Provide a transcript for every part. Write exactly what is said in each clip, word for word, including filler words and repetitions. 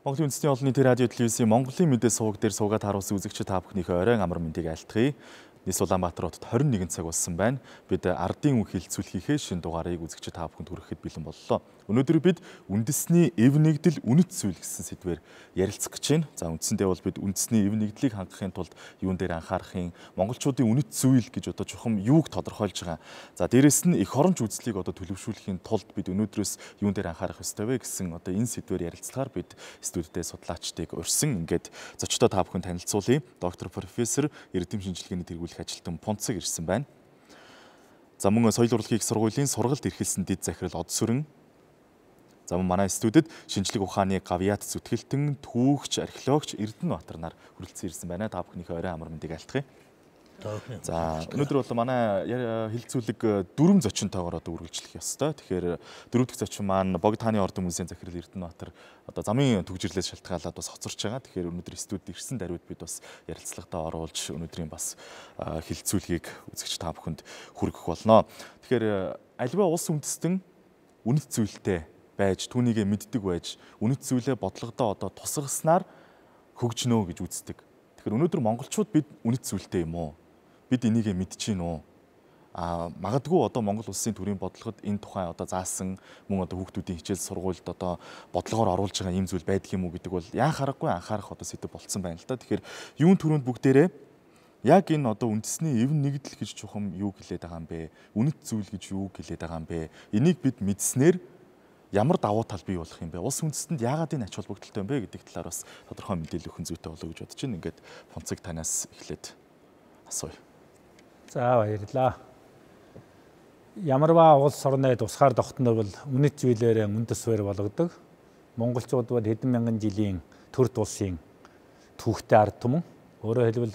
Монголын үндэсний олонний төр радио телевизийн Монголын мэдээ суваг дээр суугаад харуулсан үзэгчид та бүхнийхээ оройн амар мэндийг айлтгая. Нийс Улаанбаатар хотод хорин нэгэн цаг болсон байна. Бид ардын үн хилцүүлэхийнхээ шинэ дугаарыг үзэгчид та бүхэнд хүрэхэд бэлэн боллоо. Өнөөдөр бид үндэсний эв нэгдэл үнэт зүйл гэсэн сэдвээр ярилцах гэж байна. За үндсэндээ бол бид үндэсний эв нэгдлийг хангахын тулд юун дээр анхаарахын, монголчуудын үнэт зүйл гэж одоо чухам юуг тодорхойлж байгаа. За дээрэс нь эх оронч үзлийг одоо төлөвшүүлэхийн тулд бид өнөөдрөөс юун дээр анхаарах ёстой вэ гэсэн одоо энэ сэдвээр ярилцлагаар бид студидтэй судлаачдыг урьсан ингээд зочдоо та бүхэн танилцуулъя. Доктор профессор эрдэм шинжилгээний тэргүүлэх ажилтан Пунцэг ирсэн байна. За мөн соёл урлагийн их сургуулийн сургалт эрхэлсэн дэд захирал Од Сүрэн. За мөн манай студид шинжлэх ухааны гавьяат зүтгэлтэн, түүхч, археологч Эрдэнэбаатар нар хүрэлцэн ирсэн байна. Та бүхнийхээ оройн амар мэндийг айлтгая. За өнөөдөр бол манай хилцүүлэг дөрвөн зочинтойгоор одоо үргэлжлэх ёстой. Тэгэхээр дөрөв дэх зочин маань Богд хааны ордон музейн захирал Эрдэнэбаатар одоо замын төгжрлээс шалтгаалаад бас хоцорч байгаа. Тэгэхээр өнөөдөр студид ирсэн даруйд бид бас ярилцлагатаа оруулж өнөөдрийн бас хилцүүлгийг үзэгч та бүхэнд хүргэх болно. Тэгэхээр альва улс үндэстэн үнэт зүйлтэй байж түүнийгээ мэддэг байж үнэт зүйлээ бодлогодоо одоо тусгаснаар хөгжнөө гэж үздэг. Тэгэхээр өнөөдөр монголчууд бид үнэт зүйлтэй юм уу? Бид энийгээ мэдчихээн үү? А магадгүй одоо Монгол улсын төрийн бодлогод энэ тухай одоо заасан мөн одоо хүүхдүүдийн хичээл сургуульд одоо бодлогоор оруулж байгаа ийм зүйл байдаг юм уу гэдэг бол яа харахгүй анхаарах одоо сэдв болцсон байна л да. Тэгэхээр юун түрүүнд бүгдээрээ яг энэ одоо үндэсний эв нэгдэл гэж чухам юу гэлээд байгаа юм бэ? Үнэт зүйл гэж юу гэлээд байгаа юм бэ? Энийг бид мэдснээр ямар давуу тал бий болох юм бэ? Улс үндэстэнд яагаад энэ ач холбогдолтой юм бэ гэдэг талаар бас тодорхой мэдээлэл өгөх зүйтэй болоо гэж бодож байна. Ингээд Пунцэг танаас эхлээд асууя. За баярлалаа. Ямарваа улс орны тусгаар тогтнол бол үнэт зүйлээр үндэс суурь болгодог. Монголчууд бол хэдэн мянган жилийн төрд улсын түүхтэй ард түмэн. Өөрөөр хэлбэл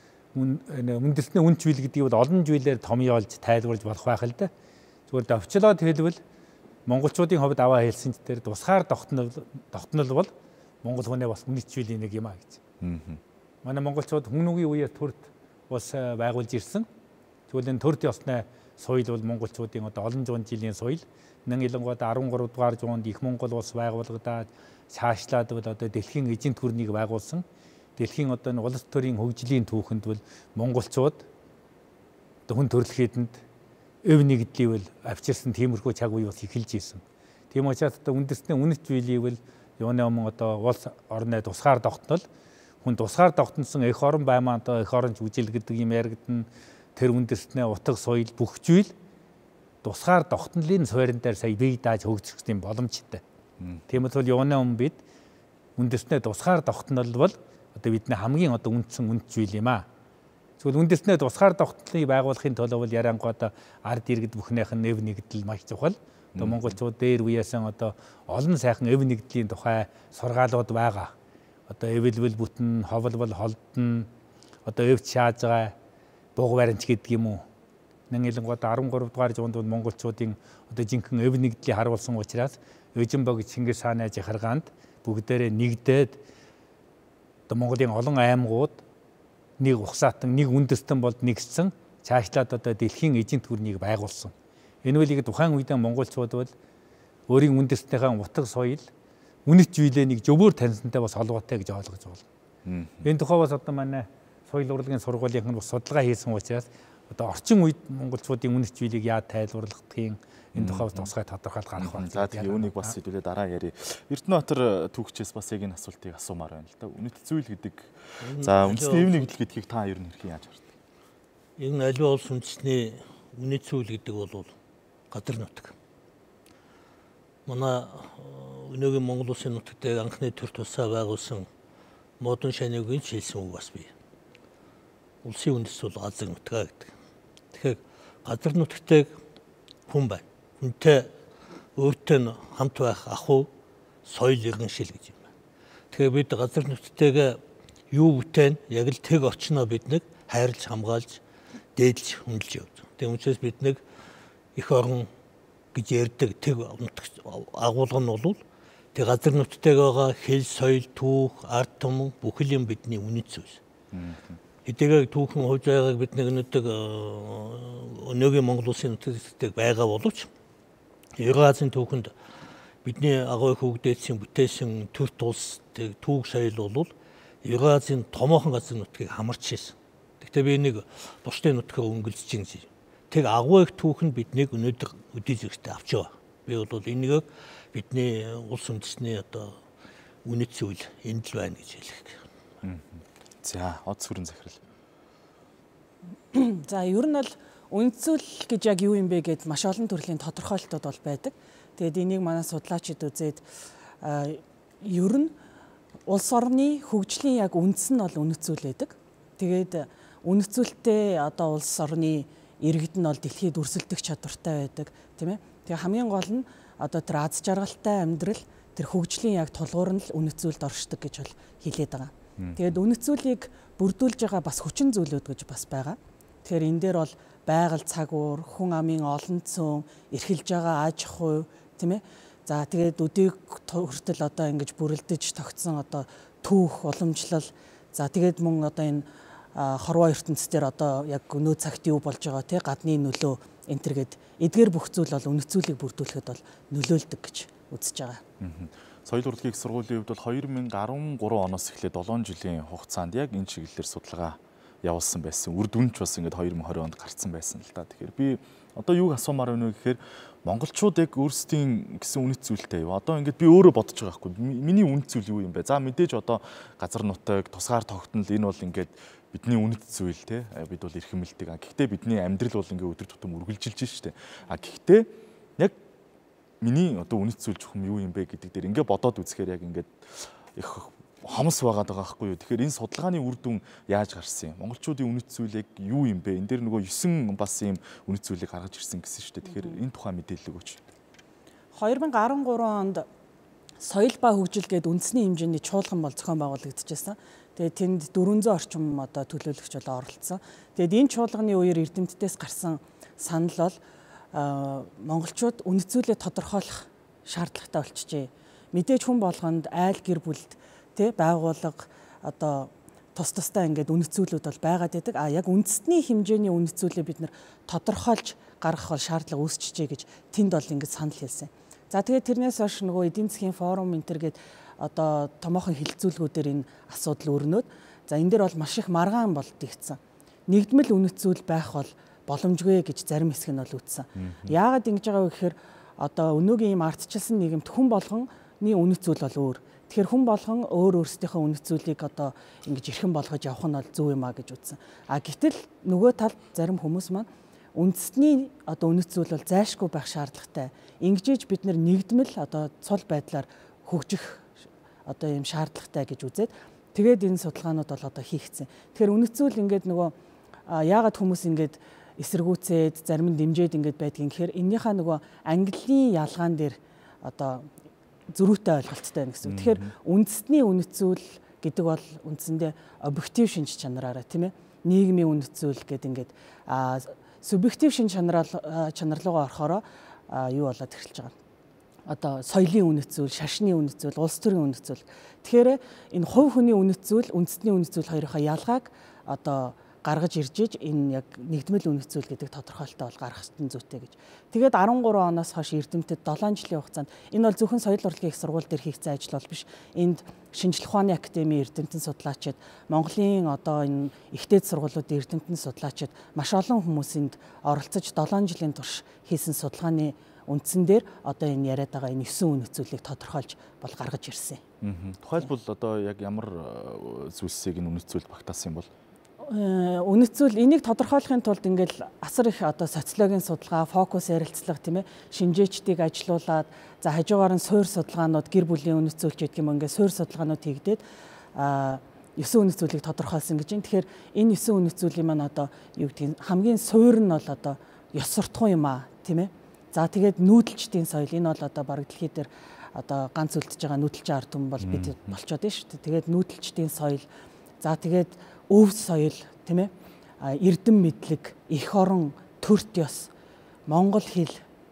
үндэсний үнэт зүйл гэдгийг бол олон зүйлээр томьёолж тайлбарлаж болох байх л да. Зүгээр товчлоод хэлбэл монголчуудын хувьд аваа хэлсэн ч тэр тусгаар тогтнол тогтнол бол монгол хүнээ бас үнэт зүйлийн нэг юм а гэж. Манай монголчууд хүн үгийн үеэр төрд бас байгуулж ирсэн. Тэгвэл энэ төрд ёсны соёл бол монголчуудын одоо олон зуун жилийн соёл. Нэн илэнгууд арван гурав дугаар зуунд их Монгол улс байгуулагдаад цаашлаад бол одоо дэлхийн эзэн төрнийг байгуулсан. Дэлхийн одоо энэ улс төрийн хөгжлийн түүхэнд бол монголчууд одоо хүн төрөлхийдэнд эв нэгдлийг бол авчирсан тиймэрхүү цаг үе бас эхэлж ирсэн. Тийм учраас одоо үндэсний үнэт зүйлийг бол юуны өмнө одоо улс орны тусгаар тогтнол хүн тусгаар тогтносон эх орон баймаа одоо эх оронч үжил гэдэг юм яригдана. Тэр үндэстний утга соёл бүх зүйл тусгаар тогтнолын суурин дээр сая бие дааж хөгжих юм боломжтой. Тийм учраас юуны өмнө бид үндэстний тусгаар тогтнол бол одоо бидний хамгийн одоо үндсэн үнэт зүйл юм аа. Тэгвэл үндэсний тусгаар тогтнолыг байгуулахын тулд бол ярангуй одоо ард иргэд бүхнийх нь эв нэгдэл маш чухал. Одоо монголчууд дээр үеэсэн одоо олон сайхан эв нэгдлийн тухай сургаалууд байгаа. Одоо эвэлвэл бүтэн, ховлбол холдно, одоо эвч шааж байгаа буг баримч гэдэг юм уу. Нэн илэнгууд арван гурав дугаар зуунд бол монголчуудын одоо жинхэнэ эв нэгдлийг харуулсан учраас Эжен бог Чингис хааны захиргаанд бүгдээрээ нэгдээд одоо Монголын олон аймагуд нэг ухсаатан, нэг үндэстэн болд нэгссэн цаашлаад одоо дэлхийн эзэн төрнийг байгуулсан. Энэ үеийг тухайн үедээ монголчууд бол өөрийн үндэстнийхээ утга соёл, үнэт зүйлээ нэг зөвөр таньсантай бас холбоотой гэж ойлгож байна. Энэ тухай бас одоо манай соёл урлагийн сургуулийн бас судалгаа хийсэн учраас одоо орчин үед монголчуудын үнэт зүйлийг яа тайлбарлахдгийг энэ тухай бас тусгай тодорхойлт гаргах байна. За тэгээ үүнийг бас хэдүүлээ дараа ярив. Эрдэнэбаатар түүхчээс бас яг энэ асуултыг асуумаар байна л да. Үнэт зүйл гэдэг. За үндэсний эв нэгдэл гэдгийг та ер нь хэрхэн яаж хардаг? Яг нь аливаа улс үндэсний үнэт зүйл гэдэг бол газар нутаг. Манай өнөөгийн Монгол улсын нутагт анхны төр тусаа байгуулсан модон шаныгийн хэлсэн үг бас бий. Улсын үндэс бол газар нутгаа гэдэг. Тэгэхээр газар нутагтайг хүн байна. Хүнтэй өөртөө хамт байх ахуй, соёл иргэншил гэж юм байна. Тэгэхээр бид газар нутгатайгаа юу бүтээн яг л тэг орчноо бид нэг хайрлж хамгаалж дээдлж хүндэлж явдаг. Тийм учраас бид нэг эх орон гэж ярьдаг тэг агуулга нь бол тэг газар нутгатайгаа хэл, соёл, түүх, ард түмэн бүхэл юм бидний үнэт зүйл. Хэдийгээр түүхэн хувьд байгааг бид нэг өнөөгийн Монгол улсын нутагт байгаа боловч Евразийн түүхэнд бидний агуу хөгдөөцийн бүтээсэн төр тулс түүх соёл бол Евразийн томоохон газар нутгийг хамарч ирсэн. Гэхдээ би нэг бусдын нутгаа өнгөлж чинь гэж. Тэг агуу их түүх нь биднийг өнөөдөр өдий зэрэгтэй авч байгаа. Би бол энийг бидний улс үндэстний одоо үнэт зүйл энд л байна гэж хэлэх. За, од сүрэн захирал. За, ер нь бол үнэт зүйл гэж яг юу юм бэ гэд маш олон төрлийн тодорхойлолтууд бол байдаг. Тэгээд энийг манай судлаачид үзээд ер нь улс орны хөгжлийн яг үндэс нь бол үнэт зүйл байдаг. Тэгээд үнэт зүйлтэй одоо улс орны иргэд нь бол дэлхийд өрсөлдөх чадвартай байдаг, тийм ээ. Тэгээ хамгийн гол нь одоо тэр аз жаргалтай амьдрал, тэр хөгжлийн яг тулгуур нь л үнэт зүйлд оршдог гэж бол хэлээд байгаа. Тэгээд үнэт зүйлийг бүрдүүлж байгаа бас хүчин зүйлүүд гэж бас байгаа. Тэгэхээр энэ дээр бол байгаль цаг уур, хүн амын олон цөөн, эрхэлж байгаа аж ахуй, тийм ээ. За тэгээд өдийг хүртэл одоо ингэж бүрэлдэж тогтсон одоо түүх, уламжлал. За тэгээд мөн одоо энэ хорвоо ертөнцийн одоо яг өнөө цагт юу болж байгаа тий гадны нөлөө энэ төргээд эдгээр бүх зүйл бол үнэт зүйлийг бүрдүүлэхэд бол нөлөөлдөг гэж үзэж байгаа. Соёл урлагийн их сургуулийн хувьд бол хоёр мянга арван гурав оноос эхлээд долоон жилийн хугацаанд яг энэ чиглэлээр судалгаа явуулсан байсан. Үр дүн ч бас ингээд хоёр мянга двадцать онд гарсан байсан л да. Тэгэхээр би одоо юуг асуумаар байна вэ гэхээр монголчууд яг өөрсдийн гэсэн үнэт зүйлтэй юу? Одоо ингээд би өөрөө бодож байгаа хгүй. Миний үнэт зүйл юу юм бэ? За мэдээж одоо газар нутаг, тусгаар тогтнол энэ бол ингээд бидний үнэт зүйл те. Бид бол эрхэмэлдэг. Гэхдээ бидний амьдрал бол ингээд өдөр тутам үргэлжилж штэ. А гэхдээ яг миний одоо үнэт зүйл чухам юу юм бэ гэдэг дээр ингээд бодоод үзэхээр яг ингээд их хомс байгаад байгаа байхгүй юу. Тэгэхээр энэ судалгааны үр дүн яаж гарсан юм? Монголчуудын үнэт зүйл яг юу юм бэ? Энд дээр нөгөө нine бас ийм үнэт зүйлийг гаргаж ирсэн гэсэн шүү дээ. Тэгэхээр энэ тухай мэдээлэл өгөөч. хоёр мянга арван гурав онд соёл ба хөгжил гээд үндэсний хэмжээний чуулган бол зохион байгуулагдчихсан. Тэгээд тэнд дөрвөн зуун орчим одоо төлөөлөгч бол оролцсон. Тэгээд энэ чуулганы үеэр эрдэмтдээс гарсан санал бол монголчууд үнэт зүйлээ тодорхойлох шаардлагатай болчихжээ. Мэдээж хүн болгонд айл гэр бүлд тэ байгууллага одоо тус тустай ингээд үнэт зүйлүүд бол байгаад байдаг. А яг үндэсний хэмжээний үнэт зүйлээ бид нэр тодорхойлж гаргах бол шаардлага үүсчихжээ гэж тэнд бол ингээд санал хэлсэн. За тэгээд тэрнээс хойш нөгөө эдийн засгийн форум энтергээд одоо томоохон хилцүүлгүүдээр энэ асуудал өрнөд. За энэ дээр бол маш их маргаан бол дэгцсэн. Нэгдмэл үнэт зүйл байх бол боломжгүй гэж зарим хэсэг нь бол үтсэн. Яагаад ингэж байгаа вэ гэхээр одоо өнөөгийн ийм ардчилсан нийгэмд хүн болгоны үнэт зүйл бол өөр. Тэгэхээр хүн болгон өөр өөрсдийнхөө үнэт зүйлийг одоо ингэж эрхэм болгож явах нь бол зөв юм а гэж үзсэн. А гэтэл нөгөө талд зарим хүмүүс маань үндэсний одоо үнэт зүйл бол зайлшгүй байх шаардлагатай. Ингэж бид нар нэгдмэл одоо цул байдлаар хөгжих одоо ийм шаардлагатай гэж үзээд тэгээд энэ судалгаанууд бол одоо хийгдсэн. Тэгэхээр үнэт зүйл ингээд нөгөө яагаад хүмүүс ингээд эсэргүүцээд зарим нь дэмжиж ингээд байдгийг гэхээр эннийхээ нөгөө английн ялгаан дээр одоо зөрүүтэй ойлголттой байна гэсэн. Тэгэхээр үндэсний үнэт зүйл гэдэг бол үндсэндээ объектив шинж чанараараа тийм ээ нийгмийн үнэт зүйл гэдэг ингээд субъектив шинж чанараа чанарлуугаа орохороо юу болоод эхэлж байгаа. Одоо соёлын үнэт зүйл, шашны үнэт зүйл, улс төрийн үнэт зүйл. Тэгэхээр энэ хувь хүний үнэт зүйл, үндэсний үнэт зүйл хоёрынхаа ялгааг одоо гаргаж ирж иж энэ яг нэгдмэл үнэт зүйл гэдэг тодорхойлолтоо бол гаргах нь зүйтэй гэж. Тэгээд арван гурав оноос хойш эрдэмтэд долоон жилийн хугацаанд энэ бол зөвхөн соёл урлагийн их сургууль дээр хийгдсэн ажил бол биш. Энд шинжлэх ухааны академийн эрдэмтэн судлаачид, Монголын одоо энэ ихтэй сургуулиудын эрдэмтэн судлаачид маш олон хүмүүсэнд оролцож долоон жилийн турш хийсэн судалгааны үндсэн дээр одоо энэ яриад байгаа энэ нine үнэт зүйлийг тодорхойлж бол гаргаж ирсэн. Тухайлбал одоо яг ямар зүйлсийг энэ үнэт зүйл багтаасан юм бол үнэт зүйл энийг тодорхойлохын тулд ингээл асар их одоо социологийн судалгаа, фокус ярилцлага тийм ээ шинжээчдийг ажилуулад за хажуугаар нь суурь судалгаанууд гэр бүлийн үнэт зүйлч гэдэг юм ингээд суурь судалгаанууд хийгдээд нine үнэт зүйлийг тодорхойлсон гэж байна. Тэгэхээр энэ нine үнэт зүйлийн маань одоо юу гэдгийг хамгийн суурь нь бол одоо ёс суртахуун юм аа тийм ээ. За тэгээд нүүдэлчдийн соёл энэ бол одоо бараг дэлхий дээр одоо ганц үлдэж байгаа нүүдэлчин ард түмэн бол бид болчоод байна шүү дээ. Тэгээд нүүдэлчдийн соёл за тэгээд өв соёл тийм ээ эрдэм мэдлэг, эх орон, төрт ёс, монгол хэл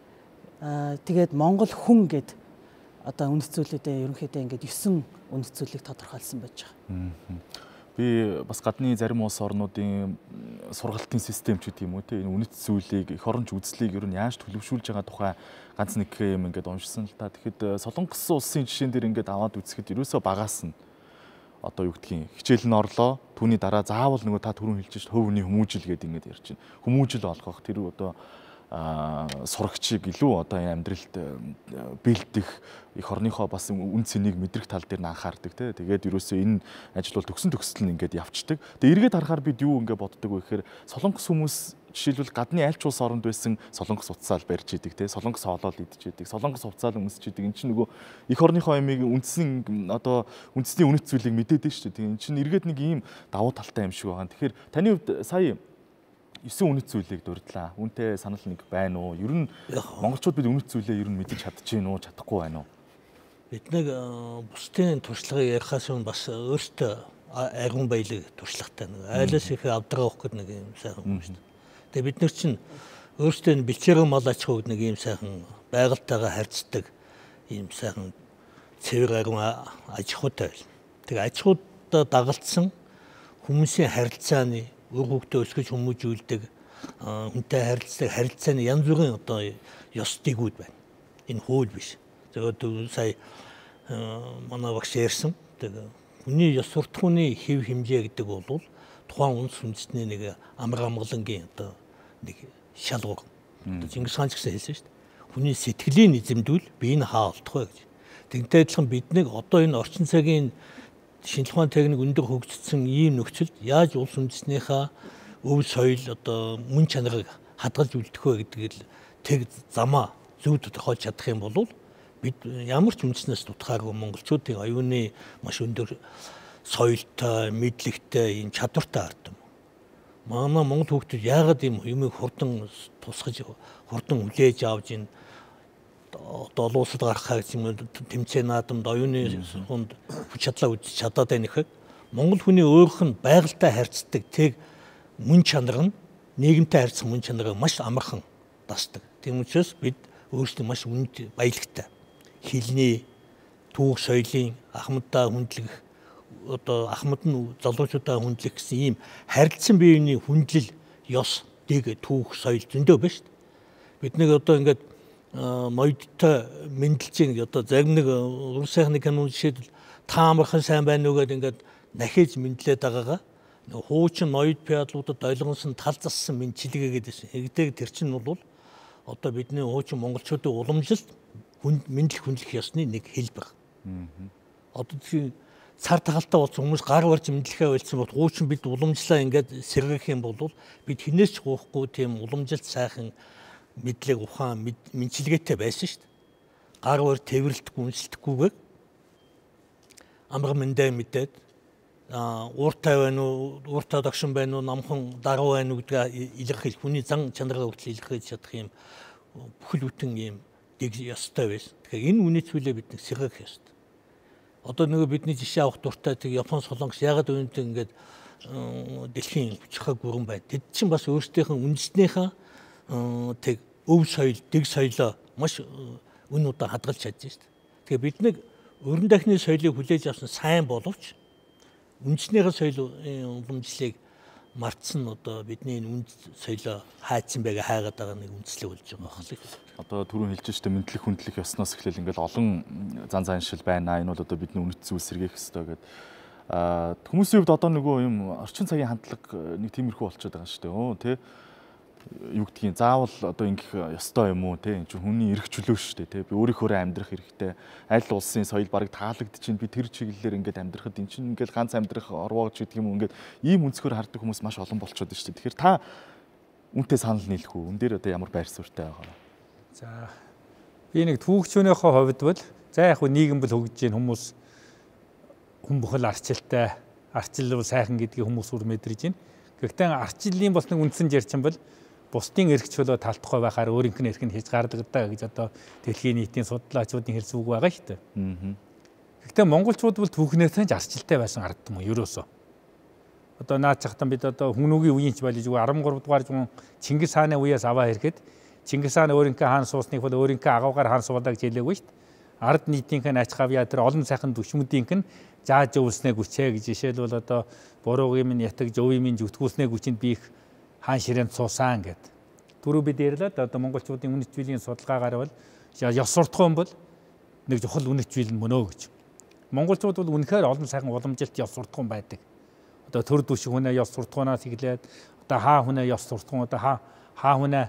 тэгээд монгол хүн гэд одоо үнэт зүйлүүдээ ерөнхийдөө ингээд нine үнэт зүйлийг тодорхойлсон байж байгаа. би бас гадны зарим улс орнуудын сургалтын систем ч гэдэг юм уу те энэ үнэт зүйлийг эх оронч үзлийг ер нь яаж төлөвшүүлж байгаа тухай ганц нэг юм ингээд уншсан л та. Тэгэхэд Солонгос улсын жишээн дээр ингээд аваад үзэхэд ерөөсөө багаас нь одоо юу гэдгийг хичээл нь орлоо. Түүний дараа заавал нөгөө та түрүүн хэлж шүү хөв хүний хүмүүжил гэдэг ингээд ярьж байна. Хүмүүжил олгох тэр одоо сурагчийг илүү одоо амьдралд бэлдэх эх орныхоо бас үн цэнийг мэдрэх тал дээр нь анхаардаг те. Тэгээд ерөөсөө энэ ажил бол төгсөн төгсөл нь ингээд явцдаг. Тэгээд эргээд харахаар бид юу ингээд боддог вэ гэхээр Солонгос хүмүүс жишээлбэл гадны аль ч улс оронд байсан Солонгос утсаал барьж идэг те. Солонгос хоолол идэж идэг. Солонгос хувцаал өмсөж идэг. Энд чинь нөгөө эх орныхоо ямиг үндсэн одоо үндэсний үнэт зүйлийг мэдээд шүү дээ. Тэгээд энэ чинь эргээд нэг ийм давуу талтай юм шиг байгаа. Тэгэхээр таны хувьд сая эсвэн үнэт зүйлийг дурдлаа. Үүнтэй санал нэг байна уу? Ер нь монголчууд бид үнэт зүйлээ ер нь мэдэж чадчихэв үү, чадахгүй байна уу? Бид нэг бусдын туршлагыг ярихаас өмнө бас өөртөө аргун баялаг туршлагатай нэг айлаас их авдраа авах гэдэг нэг юм сайхан юм шүү дээ. Тэгээ бид нар чинь өөртөө бэлчээрэн мал аж ахуйг нэг юм сайхан байгальтайгаа харьцдаг ийм сайхан цэвэр аргун аж ахуйтай байл. Тэгээ аж ахуйдаа дагалдсан хүмүүсийн харилцааны үр хөвгтөө өсгөж хүмүүжүүлдэг хүнтэй харилцдаг харилцааны янз бүрийн одоо ёс дээгүүд байна. Энэ хууль биш. Тэгээд сая манай багш ярьсан. Тэгээд хүний ёс суртахууны хэв хэмжээ гэдэг бол тухайн үндэс үндэстний нэг амар амгалангийн одоо нэг шалгуур. Чингис хаан ч гэсэн хэлсэн шүү дээ. Хүний сэтгэлийн эзэмдүүл биеийг хаа олдох вэ гэж. Тэгэнтэй адилхан бид нэг одоо энэ орчин цагийн шинжлэх ухааны техник өндөр хөгжсөн ийм нөхцөлд яаж улс үндэснийхээ өв соёл одоо мөн чанарыг хадгалж үлдэх вэ гэдгийг тэг замаа зөв тодорхойлж чадах юм бол бид ямар ч үндэснээс дутхааргүй монголчуудын оюуны маш өндөр соёлтой, мэдлэгтэй ийм чадвартай ард юм. Манай монгол хүүхдүүд яагаад ийм юмыг хурдан тусгаж хурдан хүлээж авж ийн одоо улсад гарахаа гэсэн юм тэмцээн наадамд оюуны сунд хүч чадлаа үзэж чадаад байх нэхэд монгол хүний өөрөх нь байгальтай харьцдаг тэг мөн чанар нь нийгэмтэй харьцах мөн чанарыг маш амархан дасдаг. Тийм учраас бид өөрсдөө маш үнд баялагтай. Хэлний, түүх соёлын ахмадтай хүндлэх одоо ахмад нь залуучуудаа хүндлэх гэсэн ийм харилцан биеийн хүндлэл ёс дэг түүх соёл зөндөө байна шүү дээ. Бид нэг одоо ингээд ноёдтой мэдлж ийн одоо зарим нэг уран сайхны кинон жишээлбэл та амархан сайн байна уу гэдэг ингээд нахиж мэдлээд байгаагаа хуучин ноёд пиадлуудад ойлгонсон тал зассан мэнчилгээ гэдээсэн. Эгдэг тэр чинь бол одоо бидний хуучин монголчуудын уламжилт мэдлэх хүндлэх ёсны нэг хэлбэр. Одоо цар тагалтай болсон хүмүүс гар барьж мэдлэхээ байлцсан бол хуучин бид уламжлаа ингээд сэргэх юм бол бид хинээс ч гоохгүй тийм уламжилт сайхан мэдлэг ухаан мэнчилгээтэй байсан шүү дээ. Гар барь тэрвэрлдэхгүй үнэлдэхгүйгээр амар мэндэ мэдээд ууртай байна уу, ууртай догшин байна уу, намхан даруу байна уу гэдгээ илэрхийлэх хүний зан чанараа хүртэл илэрхийлж чадах юм бүхэл бүтэн юм дэг ёстой байсан. Тэгэхээр энэ үнэт зүйлээ бид нэг сэргэх ёстой. Одоо нөгөө бидний жишээ авах дуртай тэг Япон солонгос ягаад үүнтэй ингээд дэлхийн хүчрхэг гүрэн байна. Тэд чинь бас өөрсдийнх нь үндэснийхээ тэг өв соёл, дэг соёлоо маш үн удаа хадгалж чадж шүү дээ. Тэгээ бид нэг өрн дахны соёлыг хүлээж авсан сайн боловч үндэснийхээ соёл уламжлалыг мартсан одоо бидний энэ үнд соёлоо хайцсан байга хайгаад байгаа нэг үндслэг болж байгаа байна. Одоо түрүүн хэлж штэ мэдлэг хүндлэх ёсноос эхлээл ингээл олон зан заншил байна. Энэ бол одоо бидний үнэт зүйл сэргээх ёстой гэдэг. Аа хүмүүсийн хувьд одоо нөгөө юм орчин цагийн хандлага нэг тиймэрхүү болчиход байгаа штэ. Өө тий юу гэдгийг заавал одоо ингэх ёстой юм уу те энэ чинь хүний эрх чөлөө шүү дээ те би өөрийнхөө амьдрах хэрэгтэй аль улсын соёл бараг таалагдчихээн би тэр чиглэлээр ингээд амьдрахад эн чинь ингээд ганц амьдрах орвоогч гэдэг юм ингээд ийм өнцгөр хардаг хүмүүс маш олон болчиход байна шүү дээ тэгэхээр та үнтэй санал нийлэх үү энэ дээр одоо ямар байр суурьтай байгаа вэ за би нэг түүхчнийхөө хувьд бол за яг хөө нийгэм бол хөгжиж гин хүмүүс хүн бүхэл арчилтай арчил бол сайхан гэдгийг хүмүүс үр мэдэрж байна гэхдээ арчилын бас нэг үндсэн зарчим бол бусдын эрх чөлөө талтахгүй байхаар өөрийнх нь эрх нь хийж гардаг даа гэж одоо дэлхийн нийтийн судлаачдын хэлсэн үг байгаа шүү дээ. Гэхдээ монголчууд бол түүхнээс нь арчилтай байсан ардтам уу ерөөсөө. Одоо наад чахтан бид одоо хүмүүгийн үеийнч байлж үгүй арван гурав дугаар зуун Чингис хааны үеэс аваа ирэхэд Чингис хаан өөрийнхөө хаан суусныг бол өөрийнхөө агавгаар хаан суулаа гэж хэлээгүй шүү дээ. ард нийтийнх нь ач хавьяа тэр олон сайхан түвшмүүдийнх нь зааж өвснээ гүчээ гэж жишээлбэл одоо буруугийн минь ятаг жовын минь зүтгүүлснээ гүчинд би их хаан ширээнд суусан гэд. Түрүү бид ярьлаа одоо монголчуудын үнэт зүйлийн судалгаагаар бол ёс суртахуун бол нэг чухал үнэт зүйл нь мөнөө гэж. Монголчууд бол үнэхээр олон сайхан уламжилт ёс суртахуун байдаг. Одоо төр түвшин хүнээ ёс суртахуунаас эхлээд одоо хаа хүнээ ёс суртахуун одоо хаа хаа хүнээ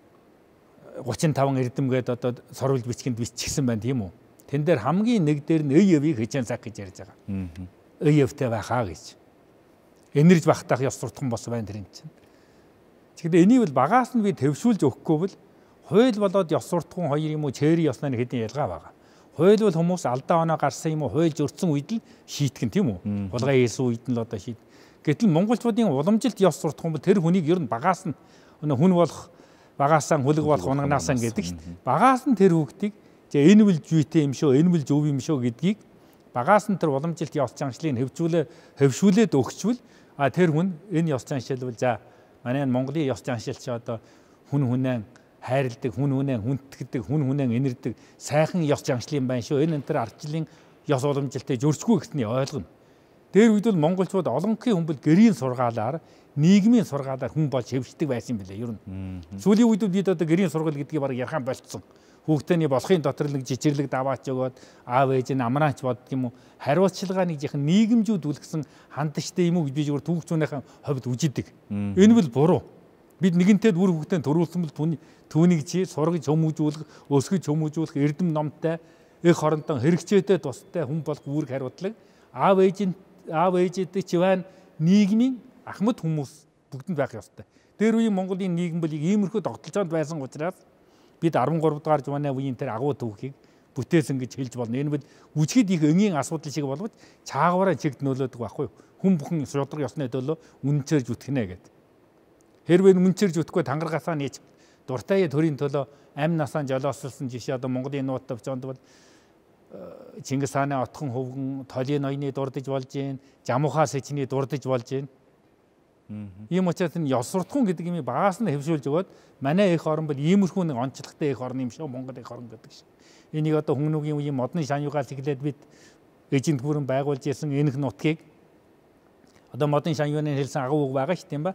гучин таван эрдэмгээд одоо сорвол бичгэнд биччихсэн байна тийм үү. Тэн дээр хамгийн нэг дээр нь ÖЕV-ийг хичээн цаг гэж ярьж байгаа. ÖЕV-тэй байхаа гэж. Энерж багтаах ёс суртахуун бос байна тэр юм чинь. Тэгэхээр энийг бол багаас нь би төвшүүлж өгөхгүй бол хууль болоод ёс суртахуун хоёр юм уу чэри ёсноо нэг хэдийн ялгаа байгаа. Хууль бол хүмүүс алдаа оноо гарсан юм уу хууль зөрчсөн үед л шийтгэн тийм үү. Булгаа ийсэн үед нь л одоо шийд. Гэтэл монголчуудын уламжилт ёс суртахуун бол тэр хүнийг ер нь багаас нь хүн болох багаасаа хүлэг болох унагнаасан гэдэг шүү дээ. Багаас нь тэр хүүхдийг энэ бол жүйтэй юм шүү, энэ бол зөв юм шүү гэдгийг багаас нь тэр уламжилт ёс заншлыг хөвчүүлээ хөвшүүлээд өгчвөл а тэр хүн энэ ёс заншил бол за манай Монголын ёс заншил чи одоо хүн хүнээ хайрладаг, хүн хүнээ хүндэтгдэг, хүн хүнээ инэрдэг сайхан ёс заншлын байна шүү. Энэ энэ төр ардчлалын ёс уламжилтыг зөрчгүй гэсний ойлгоно. Тэр үед бол монголчууд олонхын хүн бол гэрийн сургаалаар нийгмийн сургаалаар хүн болж хэвшдэг байсан юм билээ ер нь. Сүүлийн үед бид одоо гэрийн сургал гэдгийг баг ярхан болцсон. Хүүхдтэйний болохын дотор нэг жижирлэг даваач өгөөд аав ээж нь амраач бод юм уу хариуцлагааны жихэн нийгэмжүүд үлгсэн хандштай юм уу гэж би зүгээр түүхчүүнийхэн ховд үжидэг. Энэ бол буруу. Бид нэгэнтээ үр хүүхдэд төрүүлсэн бол түүнийг чи сургаж хүмүүжүүлэх, өсгөж хүмүүжүүлэх эрдэм номтой их хоронтон хэрэгцээтэй тустай хүн болох үүрэг хариуцлага аав ээж нь аав ээжэд чи байна нийгмийн ахмад хүмүүс бүгдэнд байх ёстой. Тэр үеийн Монголын нийгэм бол иймэрхүү тогтолцоонд байсан учраас бид арван гурав дугаар зууны үеийн тэр агуу түүхийг бүтээсэн гэж хэлж болно. Энэ бол үжигэд их өнгийн асуудал шиг боловч цаагаараа чигт нөлөөдөг байхгүй юу? Хүн бүхэн шудраг ёсны төлөө үнэнчээр зүтгэнэ гэдэг. Хэрвээ үнэнчээр зүтгэхгүй тангаргасаа нээж дуртай төрийн төлөө амь насаа жолоосолсон жишээ одоо Монголын нууц тавцоонд бол Чингис хааны отхон хөвгөн Толын ноёны дурдж болж гин, Жамухаа сэчний дурдж болж гин. Ийм учраас энэ ёс суртахуун гэдэг юм багаас нь хэвшүүлж өгөөд манай их орн бол иймэрхүү нэг онцлогтой их орн юм шүү Монгол их орн гэдэг шиг. Энийг одоо хүмүүгийн үеийн модны шаньюгаас эхлээд бид эжент бүрэн байгуулж ирсэн энэх нутгийг одоо модны шаньюуны хэлсэн агуу үг байгаа шүү тийм ба.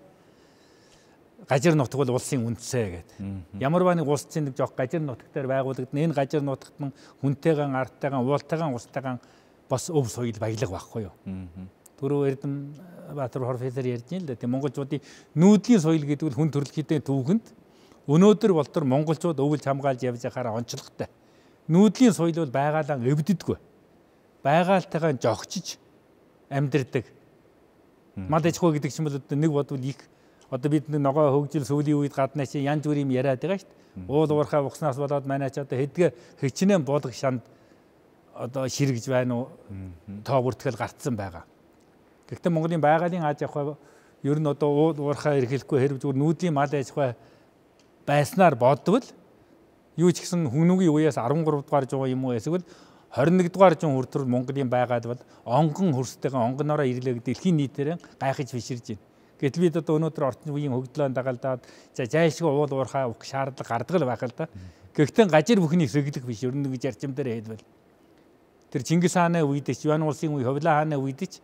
Гажир нутг бол улсын үндэсээ гэдэг. Ямарваа нэг улс чинь нэг жоох гажир нутгаар байгуулагдана. Энэ гажир нутагт нь хүнтэйгэн, артайган, уултайган, устайган бас өв соёл баялаг байхгүй юу? Түрүү Эрдэм Баатар профессор ярьж байна л да. Тийм монголчуудын нүүдлийн соёл гэдэг нь хүн төрөлхтний түүхэнд өнөөдөр болтор монголчууд өвлж хамгаалж явж байхаараа онцлогтой. Нүүдлийн соёл бол байгаалаа эвддэггүй. Байгаалтайгаа жогчиж амьдэрдэг. Мал аж ахуй гэдэг чинь бол нэг бодвол их одоо бид ногоо хөгжил сүүлийн үед гаднаа чи янз бүр юм яриад байгаа шүү дээ. Уул уурхай ухснаас болоод манай ч одоо хэдгээ хичнээн буулгах шанд одоо ширгэж байна уу? Тоо бүртгэл гарцсан байгаа. Гэхдээ Монголын байгалийн аж ахуй ер нь одоо уул уурхай эрхлэхгүй хэрэг зүгээр нүүдлийн мал аж ахуй байснаар бодвол юу ч гэсэн хүмүүгийн үеэс арван гурав дугаар зуун юм уу эсвэл хорин нэг дугаар зуун хүртэл Монголын байгаад бол онгон хөрстэйгэн онгоноороо ирлээ дэлхийн нийтээр гайхаж биширж байна. Гэтэл бид одоо өнөөдөр орчин үеийн хөгжлөөн дагалдаад за зайлшгүй уул уурхай уух шаардлага гардаг л байх л да. Гэхдээ гажир бүхнийг сэглэх биш ер нь гэж ярьчим дээр хэлбэл. Тэр Чингис хааны үед ч Юан улсын үе Ховлаа хааны үед ч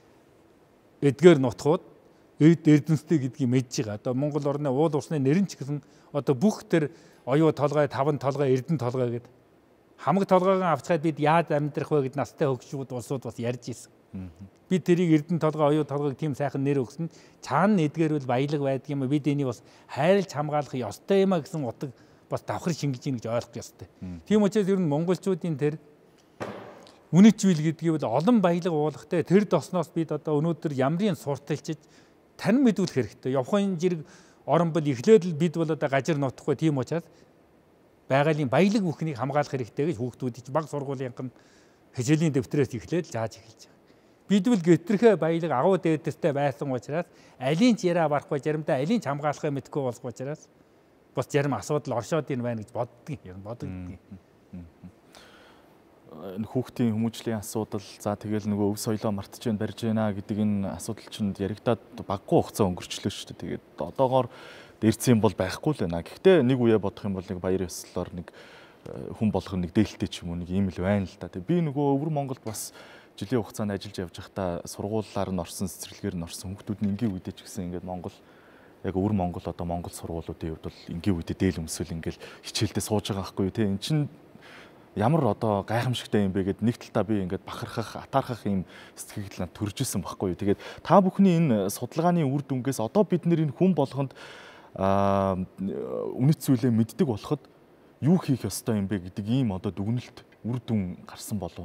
эдгээр нутгууд эрдэнэстэй гэдгийг мэдж байгаа. Одоо Монгол орны уул усны нэрэн ч гэсэн одоо бүх тэр оюу толгой, таван толгой, эрдэнэ толгой гэдэг хамаг толгойгоо авчгаад бид яаж амьдрах вэ гэд настай хөгжүүд улсууд бас ярьж ирсэн. Бид тэрийг эрдэнэ толгой, оюу толгойг тийм сайхан нэр өгсөн. Цаана нь эдгээр бол баялаг байдаг юм. Бид энийг бас хайрлж хамгаалах ёстой юм а гэсэн утга бас давхар шингэж ийн гэж ойлгох ёстой. Тийм учраас ер нь монголчуудын тэр үнэт зүйл гэдгийг бол олон баялаг уулахтай тэр досноос бид одоо өнөөдөр ямрын сурталчиж тань мэдүүлэх хэрэгтэй. Явхын жирэг орон бол эхлээд л бид бол одоо гажир нутахгүй тийм учраас байгалийн баялаг бүхнийг хамгаалах хэрэгтэй гэж хүүхдүүд баг сургуулийн хичээлийн дэвтрээс эхлээд зааж эхэлж байгаа. Бид бол гэтрхэ баялаг агуу дээдстэй байсан учраас алийн ч яраа барахгүй заримдаа алийн ч хамгаалахыг мэдгүй болох учраас бас зарим асуудал оршоод ийн байна гэж боддог юм боддог. Энэ хүүхдийн хүмүүжлийн асуудал за тэгэл нөгөө өв соёлоо мартаж байна барьж байна гэдэг энэ асуудал чинь яригадаад баггүй хугацаа өнгөрчлөө шүү дээ. Тэгээд одоогоор дээрцэн бол байхгүй л байна. Гэхдээ нэг үе бодох юм бол нэг баяр ёслолоор нэг хүн болгоно нэг дээлтэй ч юм уу нэг ийм л байна л та. Тэгээ би нөгөө өвөр Монголд бас жилийн хугацаанд ажиллаж явж байхдаа сургуулиар нь орсон, цэцэрлэгээр нь орсон хүмүүс нь ингийн үедээ ч гэсэн ингээд Монгол яг өвөр Монгол одоо Монгол сургуулиудын хувьд бол ингийн үедээ дээл өмсөл ингээл хичээлдээ сууж байгаа байхгүй юу те. Эн чинь ямар одоо гайхамшигтай юм бэ гэд нэг талдаа би ингээд бахархах, атаархах юм сэтгэл над төрж исэн байхгүй юу. Тэгээд та бүхний энэ судалгааны үр дүнгээс одоо бид нэр энэ хүн болгонд үнэт зүйлээ мэддэг болоход юу хийх ёстой юм бэ гэдэг ийм одоо дүгнэлт үр дүн гарсан болов.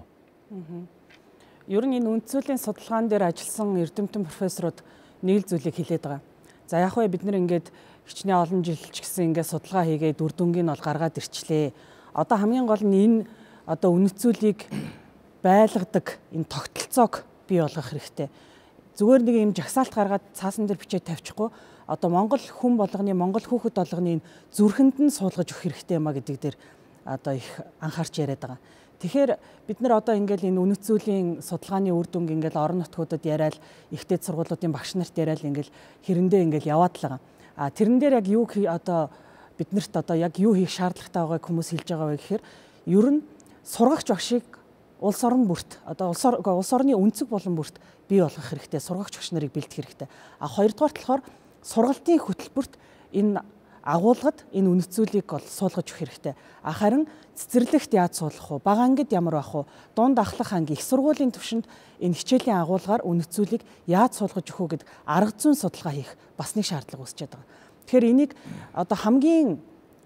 Ер нь энэ үнэт зүйлийн судалгаан дээр ажилласан эрдэмтэн профессорууд нэг л зүйлийг хэлээд байгаа. За яг вэ бид нэр ингээд хичнээн олон жил ч гэсэн ингээд судалгаа хийгээд үр дүнгийг нь бол гаргаад ирчлээ. Одоо хамгийн гол нь энэ одоо үнэт зүйлийг байлгадаг энэ тогтолцоог бий болгох хэрэгтэй. Зүгээр нэг юм жагсаалт гаргаад цаасан дээр бичээд тавьчихгүй одоо Монгол хүн болгоны Монгол хүүхэд болгоны зүрхэнд нь суулгаж өгөх хэрэгтэй юм а гэдэг дээр одоо их анхаарч яриад байгаа. Тэгэхээр бид нар одоо ингээл энэ үнэт зүйлийн судалгааны үр дүнг ингээл орон нутгуудад яриад ихтэй сургуулиудын багш нарт яриад ингээл хэрэндээ ингээл яваад л байгаа. А тэрэн дээр яг юу одоо биднэрт одоо яг юу хийх шаардлагатай байгааг хүмүүс хэлж байгаа вэ гэхээр ер нь сургагч багшийг улс орон бүрт одоо улс орны үнцэг болон бүрт бий болгох хэрэгтэй, сургагч багш нарыг бэлдэх хэрэгтэй. А хоёрдугаар болохоор сургалтын хөтөлбөрт энэ агуулгад энэ үнэт зүйлийг бол суулгаж өгөх хэрэгтэй. А харин цэцэрлэгт яаж суулгах вэ? Бага ангид ямар байх вэ? Дунд ахлах анги, их сургуулийн түвшинд энэ хичээлийн агуулгаар үнэт зүйлийг яаж суулгаж өгөх вэ гэдэг арга зүйн судалгаа хийх бас нэг шаардлага үүсчээд байгаа. Тэгэхээр энийг одоо хамгийн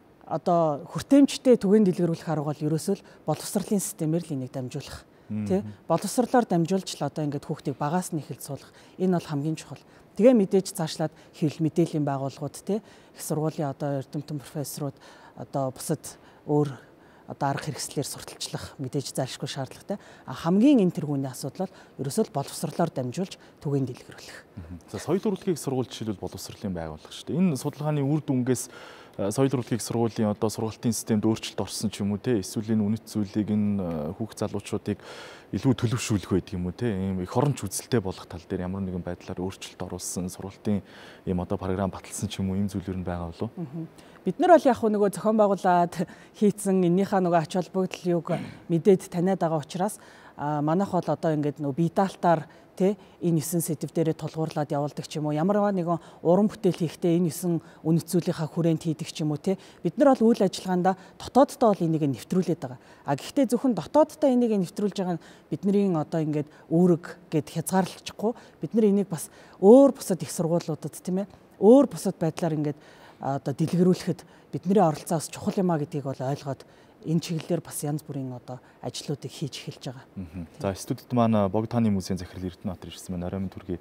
одоо хүртээмжтэй түгээн дэлгэрүүлэх арга бол ерөөсөө л боловсролын системээр л энийг дамжуулах. Тэ? Боловсрлоор дамжуулж л одоо ингээд хүүхдийг багаас нь эхэлж суулгах. Энэ бол хамгийн чухал. Тэгээ мэдээж цаашлаад хэвлэл мэдээллийн байгууллагууд те их сургуулийн одоо эрдэмтэн профессорууд одоо бусад өөр одоо арга хэрэгслээр сурталчлах мэдээж зайлшгүй шаардлагатай. А хамгийн энэ тэргүүний асуудал бол ерөөсөө л боловсрлоор дамжуулж түгээн дэлгэрүүлэх. За соёл урлагийн сургууль жишээлбэл боловсролын байгууллага шүү дээ. Энэ судалгааны үр дүнгээс соёл урлагийн сургуулийн одоо сургалтын системд өөрчлөлт орсон ч юм уу те эсвэл энэ үнэт зүйлийг энэ хүүхд залуучуудыг илүү төлөвшүүлэх байдаг юм уу те ийм их оронч үзэлтэй болох тал дээр ямар нэгэн байдлаар өөрчлөлт оруулсан сургалтын ийм одоо програм баталсан ч юм уу ийм зүйл ер нь байгаа болов уу? Бид нар бол яг нөгөө зохион байгуулаад хийцэн эннийхээ нөгөө ач холбогдлыг мэдээд таниад байгаа учраас манайх бол одоо ингээд нөгөө бие даалтаар тэ энэ нэсэн сэдв дээрээ тулгуурлаад явуулдаг ч юм уу ямар нэгэн уран бүтээл хийхдээ энэ нэсэн үнэт зүйлийнхаа хүрээнд хийдэг ч юм уу тэ бид нар бол үйл ажиллагаанда дотооддоо бол энийг нэвтрүүлээд байгаа. А гэхдээ зөвхөн дотооддоо энийг нэвтрүүлж байгаа нь бидний одоо ингээд үүрэг гэд хязгаарлахгүй бид нар энийг бас өөр бусад их сургуулиудад тийм ээ өөр бусад байдлаар ингээд одоо дэлгэрүүлэхэд бидний оролцоос чухал юм а гэдгийг бол ойлгоод энэ чиглэлээр бас янз бүрийн одоо ажлуудыг хийж эхэлж байгаа. За студид маань Богдхааны музейн захирал Эрдэнэбаатар ирсэн байна. Оройн төргий.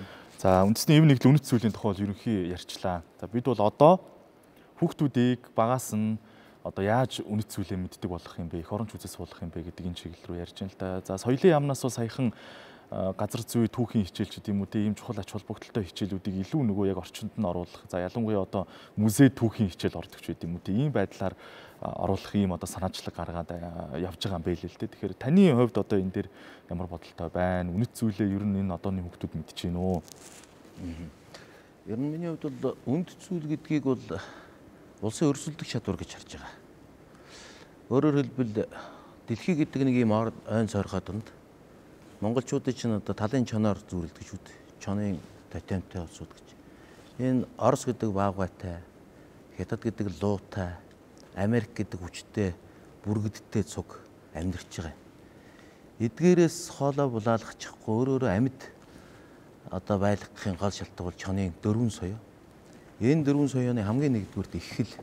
За үндэсний эв нэгдэл үнэт зүйлийн тухай бол ерөнхий ярьчлаа. За бид бол одоо хүүхдүүдийг багаас нь одоо яаж үнэт зүйлээ мэддэг болох юм бэ? Их оронч үзэл суулгах юм бэ гэдэг энэ чиглэл рүү ярьж байна л да. За соёлын яамнаас бол саяхан газар зүй түүхийн хичээл ч гэдэг юм уу тийм чухал ач холбогдолтой хичээлүүдийг илүү нөгөө яг орчинд нь оруулах. За ялангуяа одоо музей түүхийн хичээл ордог ч гэдэг юм уу тийм ийм байдлаар оруулах ийм одоо санаачлаг гаргаад явж байгаа юм байл л дээ. Тэгэхээр таны хувьд одоо энэ дээр ямар бодолтой байна? Үнэт зүйлээ ер нь энэ одооны хүүхдүүд мэдчихэв нөө. Ер нь миний хувьд бол үнэт зүйл гэдгийг бол улсын өрсөлдөх чадвар гэж харж байгаа. Өөрөөр хэлбэл дэлхий гэдэг нэг ийм ойн цорхоо донд монголчуудын чинь одоо талын чоноор зүрэлдэг шүү дээ. Чонын тотемтой улсууд гэж. Энэ Орос гэдэг баавгайтай, Хятад гэдэг луутай, Америк гэдэг хүчтэй, бүргэдтэй цуг амьдарч байгаа юм. Эдгээрээс хоолой булаалгачихгүй өөр өөр амьд одоо байлгахын гол шалтгаан бол чонын дөрвөн соёо. Энэ дөрвөн соёоны хамгийн нэгдүгээрт их хэл,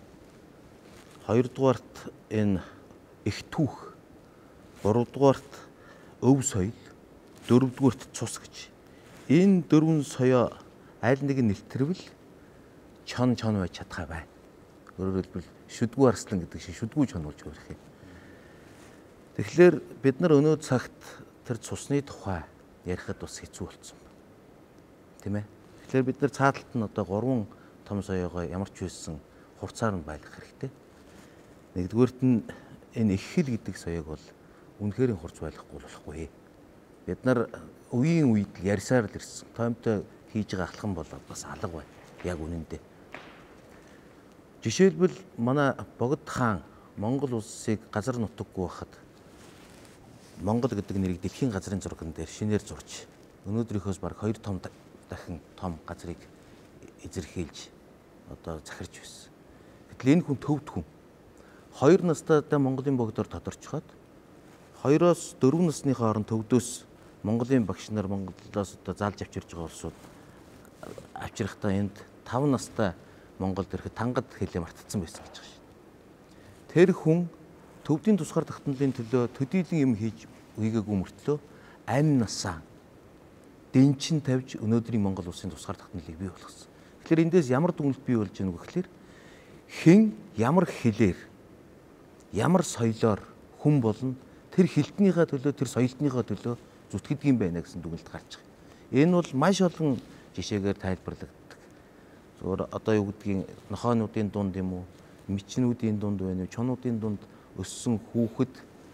хоёрдугаарт энэ их түүх, гуравдугаарт өв соёл, дөрөвдүгээрт цус гэж. Энэ дөрвөн соёо аль нэг нь нэлтэрвэл чон чон байж чадхаа байна. Өөрөөр хэлбэл шүдгүү арслан гэдэг шиг шүдгүү чон болж өрөх юм. Тэгэхээр бид нар өнөө цагт тэр цусны тухай ярихад бас хэцүү болсон байна. Тийм ээ. Тэгэхээр бид нар цааталт нь одоо гурван том соёогоо ямар ч байсан хувцаар нь байлгах хэрэгтэй. Нэгдүгээрт нь энэ их хэл гэдэг соёог бол үнэхээр хурц байлгахгүй болохгүй. Бид нар үеийн үед ярьсаар л ирсэн. Тоомтой хийж байгаа ахлах бол бас алга байна. Яг үнэндээ. Жишээлбэл манай Богд хаан Монгол улсыг газар нутаггүй байхад Монгол гэдэг нэрийг дэлхийн газрын зурган дээр шинээр зурж өнөөдрийнхөөс бараг хоёр том дахин том газрыг эзэрхийлж одоо захирч байсан. Гэтэл энэ хүн төвд хүн. Хоёр настайдаа Монголын богдоор тодорчхоод хоёроос дөрвөн насны хооронд төвдөөс Монголын багш нар Монголоос одоо заалж авчирж байгаа улсууд авчрахтаа энд таван настай Монголд ирэхэд тангад хэлээ мартцсан байсан гэж байна. Тэр хүн төвдийн тусгаар тогтнолын төлөө төдийлөн юм хийж үйгээгүй мөртлөө амь насаа дэнчин тавьж өнөөдрийн Монгол улсын тусгаар тогтнолыг бий болгосон. Тэгэхээр эндээс ямар дүгнэлт бий болж байгааг гэхээр хэн ямар хэлээр ямар соёлоор хүн болно тэр хэлтнийхээ төлөө тэр соёлтныхаа төлөө зүтгэдэг юм байна гэсэн дүгнэлт гарч байгаа. Энэ бол маш олон жишээгээр тайлбарлагддаг. Зөвхөн одоо юу гэдгийг нохойнуудын дунд юм уу, мичнүүдийн дунд байна уу, чонуудын дунд өссөн хүүхэд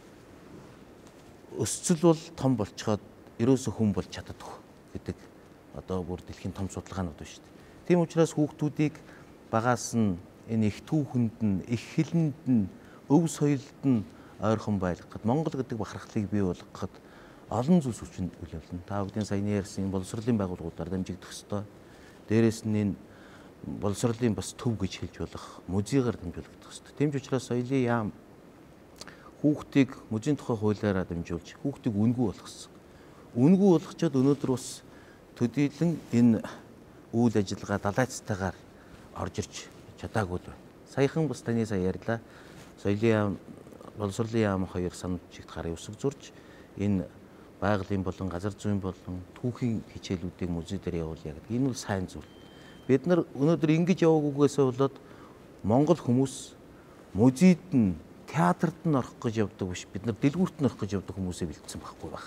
өсцөл бол том болцоход ерөөсөө хүн болж чаддаггүй гэдэг одоо бүр дэлхийн том судалгаанууд байна шүү дээ. Тийм учраас хүүхдүүдийг багаас нь энэ их түүхэнд нь, их хэлэнд нь, өв соёлд нь ойрхон байлгахад Монгол гэдэг бахархлыг бий болгоход олон зүйлс хүчин төлөвлөн. Та бүдгийн саяны ярьсан боловсролын байгууллагуудаар дамжигдах ёстой. Дээрээс нь энэ боловсролын бас төв гэж хэлж болох музейгаар дамжуулагдах ёстой. Тийм ч учраас соёлын яам хүүхдийг мужийн тухай хуулиараа дамжуулж хүүхдийг үнгүй болгосон. Үнгүй болгочоод өнөөдөр бас төдийлөн энэ үйл ажиллагаа далайцтайгаар орж ирж чадаагүй байна. Саяхан бас таны сая ярьлаа. Соёлын яам, боловсролын яам хоёр санамж чигт гарын үсэг зурж энэ байгалийн болон газар зүйн болон түүхийн хичээлүүдийг музей дээр явуулъя гэдэг. Энэ бол сайн зүйл. Бид нар өнөөдөр ингэж яваагүйгээсээ болоод Монгол хүмүүс музейд нь театрт нь орох гэж явдаг биш. Бид нар дэлгүүрт нь орох гэж явдаг хүмүүсээ бэлдсэн байхгүй байх.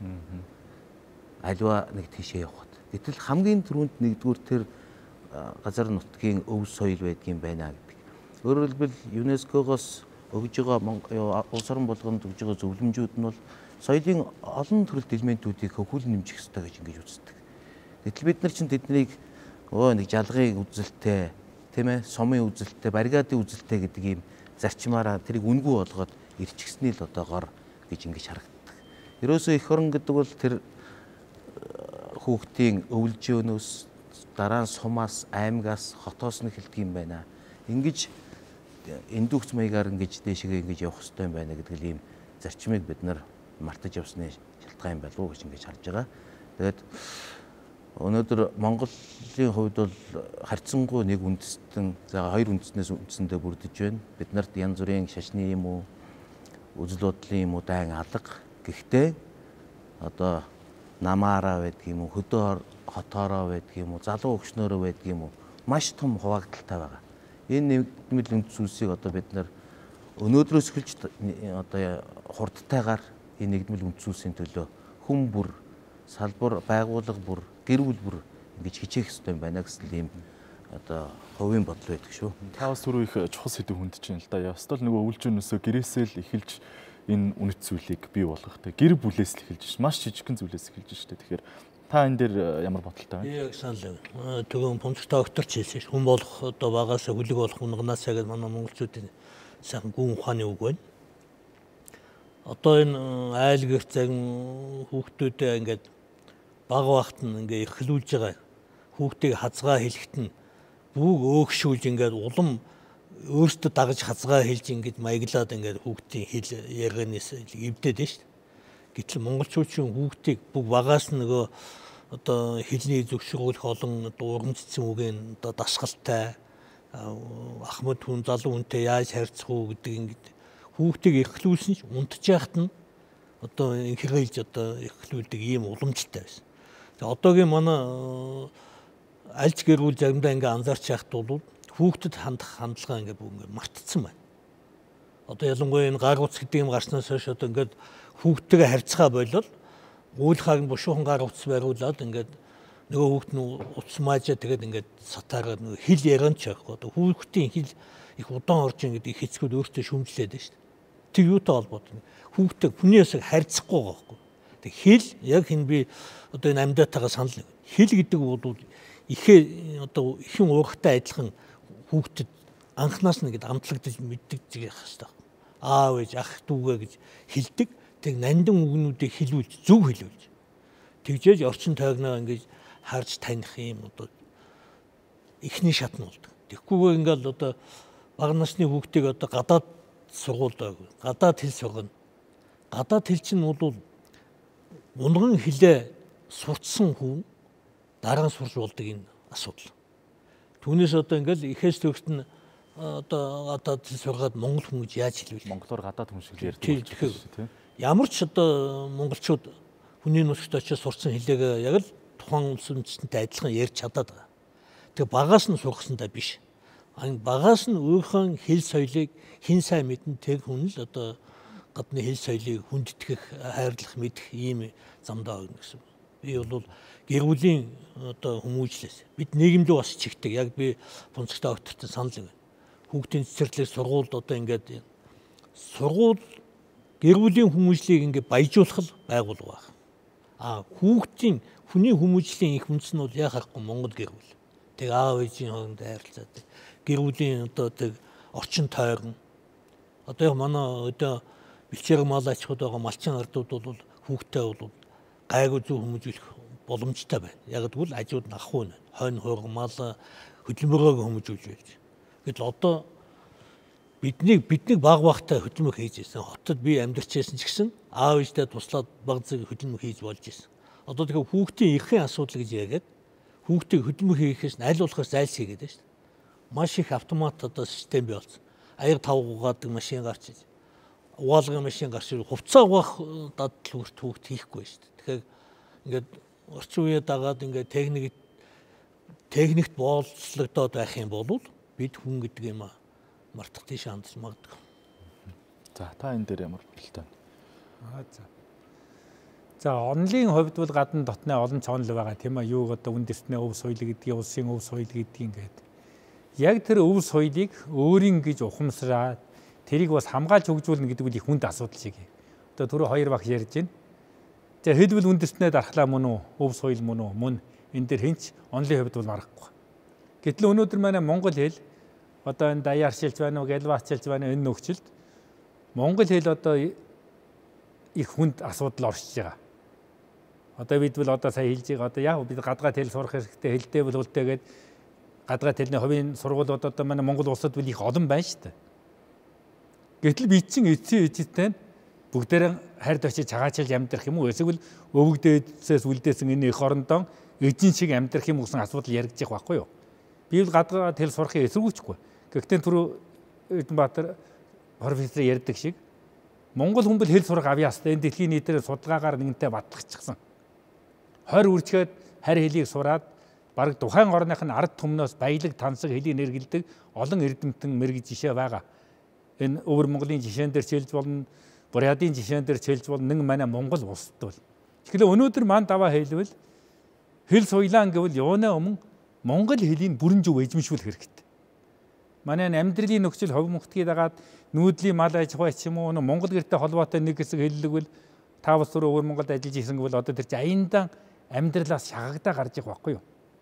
Аливаа нэг тийшээ явахад. Гэтэл хамгийн түрүүнд нэгдүгээр тэр газар нутгийн өв соёл байдгийн байна гэдэг. Өөрөөр хэлбэл ЮНЕСКО-гоос өгж байгаа улс орон болгонд өгж байгаа зөвлөмжүүд нь бол соёлын олон төрөлт элементүүдийг хөвгүүл нэмжих ёстой гэж ингэж үздэг. Гэтэл бид нар чинь тэднийг өө нэг жалгын үзэлтэй, тийм ээ, сумын үзэлтэй, баррикадын үзэлтэй гэдэг ийм зарчмаараа тэрийг үнгүй болгоод ирчихсний л одоо гор гэж ингэж харагддаг. Ерөөсөө эх орон гэдэг бол тэр хүүхдийн өвлжөөнөөс дараа нь сумаас, аймгаас, хотоос нь эхэлдэг юм байна. Ингэж эндүгц маягаар ингэж дээшгээ ингэж явах хэрэгтэй юм байна гэдэг ийм зарчмыг бид нар мартаж явсны шалтгаан юм болов уу гэж ингэж харж байгаа. Тэгээд өнөөдөр Монголын хувьд бол харьцангуй нэг үндэстэн, за хоёр үндэснээс үндсэндээ бүрдэж байна. Бид нарт янз бүрийн шашны юм уу, үзэл бодлын юм уу дайн алга. Гэхдээ одоо намаараа байдаг юм уу, хөдөө хотоороо байдаг юм уу, залуу өгшнөөрөө байдаг юм уу, маш том хуваагдaltaй байгаа. Энэ нэгдмэл үндэс зүйлсийг одоо бид нар өнөөдрөөс эхэлж одоо хурдтайгаар энэ нэгдмэл үндэс зүйлсийн төлөө хүн бүр, салбар, байгууллага бүр, гэр бүл бүр ингэж хичээх хэрэгтэй юм байна гэсэн ийм одоо хувийн бодол байдаг шүү. Та бас түрүү их чухал сэдв хүндэж байна л да. Ястал нөгөө өвлжөнөөсөө гэрээсээ л эхэлж энэ үнэт зүйлийг бий болгох. Гэр бүлээс л эхэлж маш жижигхэн зүйлээс эхэлж штэ. Тэгэхээр та энэ дээр ямар бодолтой байна? Яг санал. Тэгвэл помцтой өгтөрч хэлсэн ш. Хүн болох одоо багаас хүлэг болох унганаасаа гэж манай монголчуудын сайхан гүн ухааны үг байна. Одоо энэ айл гэрт загин хүүхдүүдээ ингээд баг багт нь ингээ эхлүүлж байгаа хүүхдийг хазгаа хэлэхэд нь бүгд өөгшүүлж ингээд улам өөртөө дагаж хазгаа хэлж ингээд маяглаад ингээд хүүхдийн хэл ярианаас эвдээд нь шүү дээ. Гэтэл монголчуудын хүүхдийг бүгд багаас нөгөө одоо хэлний зөвшөөрөх олон дуурамжцсан үгийн одоо дасгалтай ахмад хүн залуу хүнтэй яаж харьцах уу гэдэг ингээд хүүхдийг эхлүүлсэн ч унтж яхад нь одоо инхэрэлж одоо эхлүүлдэг ийм уламжтай байсан. Тэгээ одоогийн манай альж гэр бүл заримдаа ингээ анзаарч яхад бол хүүхдэд хандах хандлага ингээ бүгд ингээ мартцсан байна. Одоо ялангуяа энэ гар утас гэдэг юм гарснаас хойш одоо ингээд хүүхдтэйгээ харьцгаа болол уулхааг нь бушуухан гар утас бариулаад ингээд нөгөө хүүхд нь утас маажаа тэгээд ингээд сатаараа нөгөө хэл ярианч яахгүй. Одоо хүүхдийн хэл их удаан орж ингээд их хэцгүүд өөртөө шүмжлээд байна шүү дээ. Тэг юутай холбоотой хүүхдтэй хүний ясаг харьцахгүй байгаа байхгүй. Тэг хэл яг энэ би одоо энэ амьдаатайгаа санал нэг. Хэл гэдэг бол ихээ одоо ихэн уурхтай адилхан хүүхдэд анханаас нь ингээд амтлагдаж мэддэг зүйл явах хэрэгтэй. аав ээж ах дүүгээ гэж хэлдэг. Тэг нандин үгнүүдийг хэлүүлж зөв хэлүүлж. Тэгжээж орчин тойгноо ингэж харж таних юм одоо эхний шат нь болдог. Тэгхгүйгээр ингээл одоо бага насны хүүхдийг одоо гадаад сургуульд гадаад хэл сургана. Гадаад хэл чинь бол унган хэлээ сурцсан хүн дараа нь сурж болдог энэ асуудал. Түүнээс одоо ингээл ихээс төгсд нь одоо гадаад хэл сургаад монгол хүн гэж яаж хэлвэл монголоор гадаад хүн шиг ярьдаг болчихсон тийм. Ямар ч одоо монголчууд хүний нутагт очиж сурцсан хэлээгээ яг л тухайн улс үндэстэнтэй адилхан ярьж чадаад байгаа. Тэгээ багаас нь сургасандаа биш. Багаас нь өөрийнхөө хэл соёлыг хэн сайн мэдэн тэг хүн л одоо гадны хэл соёлыг хүндэтгэх, хайрлах, мэдэх ийм замдаа өгнө гэсэн. Би бол гэр бүлийн одоо хүмүүжлээс бид нийгэмдээ бас чигтэг. Яг би Бунцагтай огттой санал байна. Хүүхдийн цэцэрлэг сургуульд одоо ингээд сургууль гэр бүлийн хүмүүжлийг ингээд баяжуулах л байгуулга байна. А хүүхдийн хүний хүмүүжлийн их үндэс нь бол яхахгүй Монгол гэр бүл. Тэг аав ээжийн хооронд харилцаад гэр бүлийн одоо тэг орчин тойрон одоо яг манай одоо бэлчээр мал ачхууд байгаа малчин ардууд бол хүүхдтэй бол гайгүй зөв хүмүүжүүлэх боломжтой байна. Яг тэгвэл ажууд нь ахгүй нэ. Хойно хойго мал хөдөлмөрөөр хүмүүжүүлж байж. Гэтэл одоо бидний бидний баг багтай хөдөлмөр хийж ирсэн. Хотод би амьдарч байсан ч гэсэн аав ээжтэй туслаад баг зэрэг хөдөлмөр хийж болж ирсэн. Одоо тэгэхээр хүүхдийн эрхийн асуудал гэж яриад хүүхдийг хөдөлмөр хийхээс нь аль болохоос зайлсхийгээд байна шүү дээ. Маш их автомат одоо систем бий болсон. Аяг тав угаадаг машин гарч иж. Угаалгын машин гарч иж хувцас угаах дадлал хүүхд хийхгүй шүү дээ. Тэгэхээр ингээд орчин үеэ дагаад ингээд техник техникт болцлогдоод байх юм бол бид хүн гэдэг юм мартах тийш хандж магадгүй. За та энэ дээр ямар бодолтой байна? Аа за. За онлын хувьд бол гадна дотны олон ч онл байгаа тийм ээ. Юу одоо үндэстний өв соёл гэдгийг, улсын өв соёл гэдгийг ингээд. Яг тэр өв соёлыг өөрийн гэж ухамсараад тэрийг бас хамгаалж хөгжүүлнэ гэдэг нь их хүнд асуудал шиг. Одоо түрүү хоёр багш ярьж байна. За хэлбэл үндэстнээ дархлаа мөн үү, өв соёл мөн үү, мөн энэ дэр хинч онлын хувьд бол марахгүй. Гэтэл өнөөдөр манай монгол хэл одоо энэ даяаршилж байна уу, гэлваачилж байна энэ нөхцөлд монгол хэл одоо их хүнд асуудал оршиж байгаа. Одоо бид бол одоо сая хэлж байгаа одоо яг бид гадаад хэл сурах хэрэгтэй хэлтэй бол үлдээгээд гадаад хэлний хувийн сургуулиуд одоо манай Монгол улсад бол их олон байна шүү дээ. Гэтэл бид чинь эцсийн эцэстэн бүгдээрээ харьд очиж цагаачилж амьдрах юм уу? Эсвэл өвөгдөөсөөс үлдээсэн энэ их орондоо эзэн шиг амьдрах юм гэсэн асуудал яригдчих байхгүй юу? Би бол гадаад хэл сурахыг эсэргүүцэхгүй. Гэхдээ түрүү Эрдэнэбаатар профессор ярьдаг шиг Монгол хүн бол хэл сурах авьяастай энэ дэлхийн нийтээр судалгаагаар нэгэнтээ батлагдчихсан. Хойр үржихэд харь хэлийг сураад бараг тухайн орных нь ард түмнөөс баялаг тансаг хэлийг нэргэлдэг олон эрдэмтэн мэрэг жишээ байгаа. Энэ өвөр Монголын жишээн дээр чийлж болно, Бурятын жишээн дээр чийлж болно нэг манай Монгол улсад бол. Тэгэхээр өнөөдөр манд даваа хэлвэл хэл соёлаа гэвэл юунаа өмнө Монгол хэлийг бүрэн зөв эзэмшүүлэх хэрэгтэй. Манай амьдралын нөхцөл хувь мөхтгийг дагаад нүүдлийн мал аж ахуй ч юм уу Монгол гэртэй холбоотой нэг хэсэг хэллэгвэл та бас өөр Монголд ажиллаж исэн гэвэл одоо тэр чинь аяндаа амьдралаас шагагдаа гарч их байхгүй юу?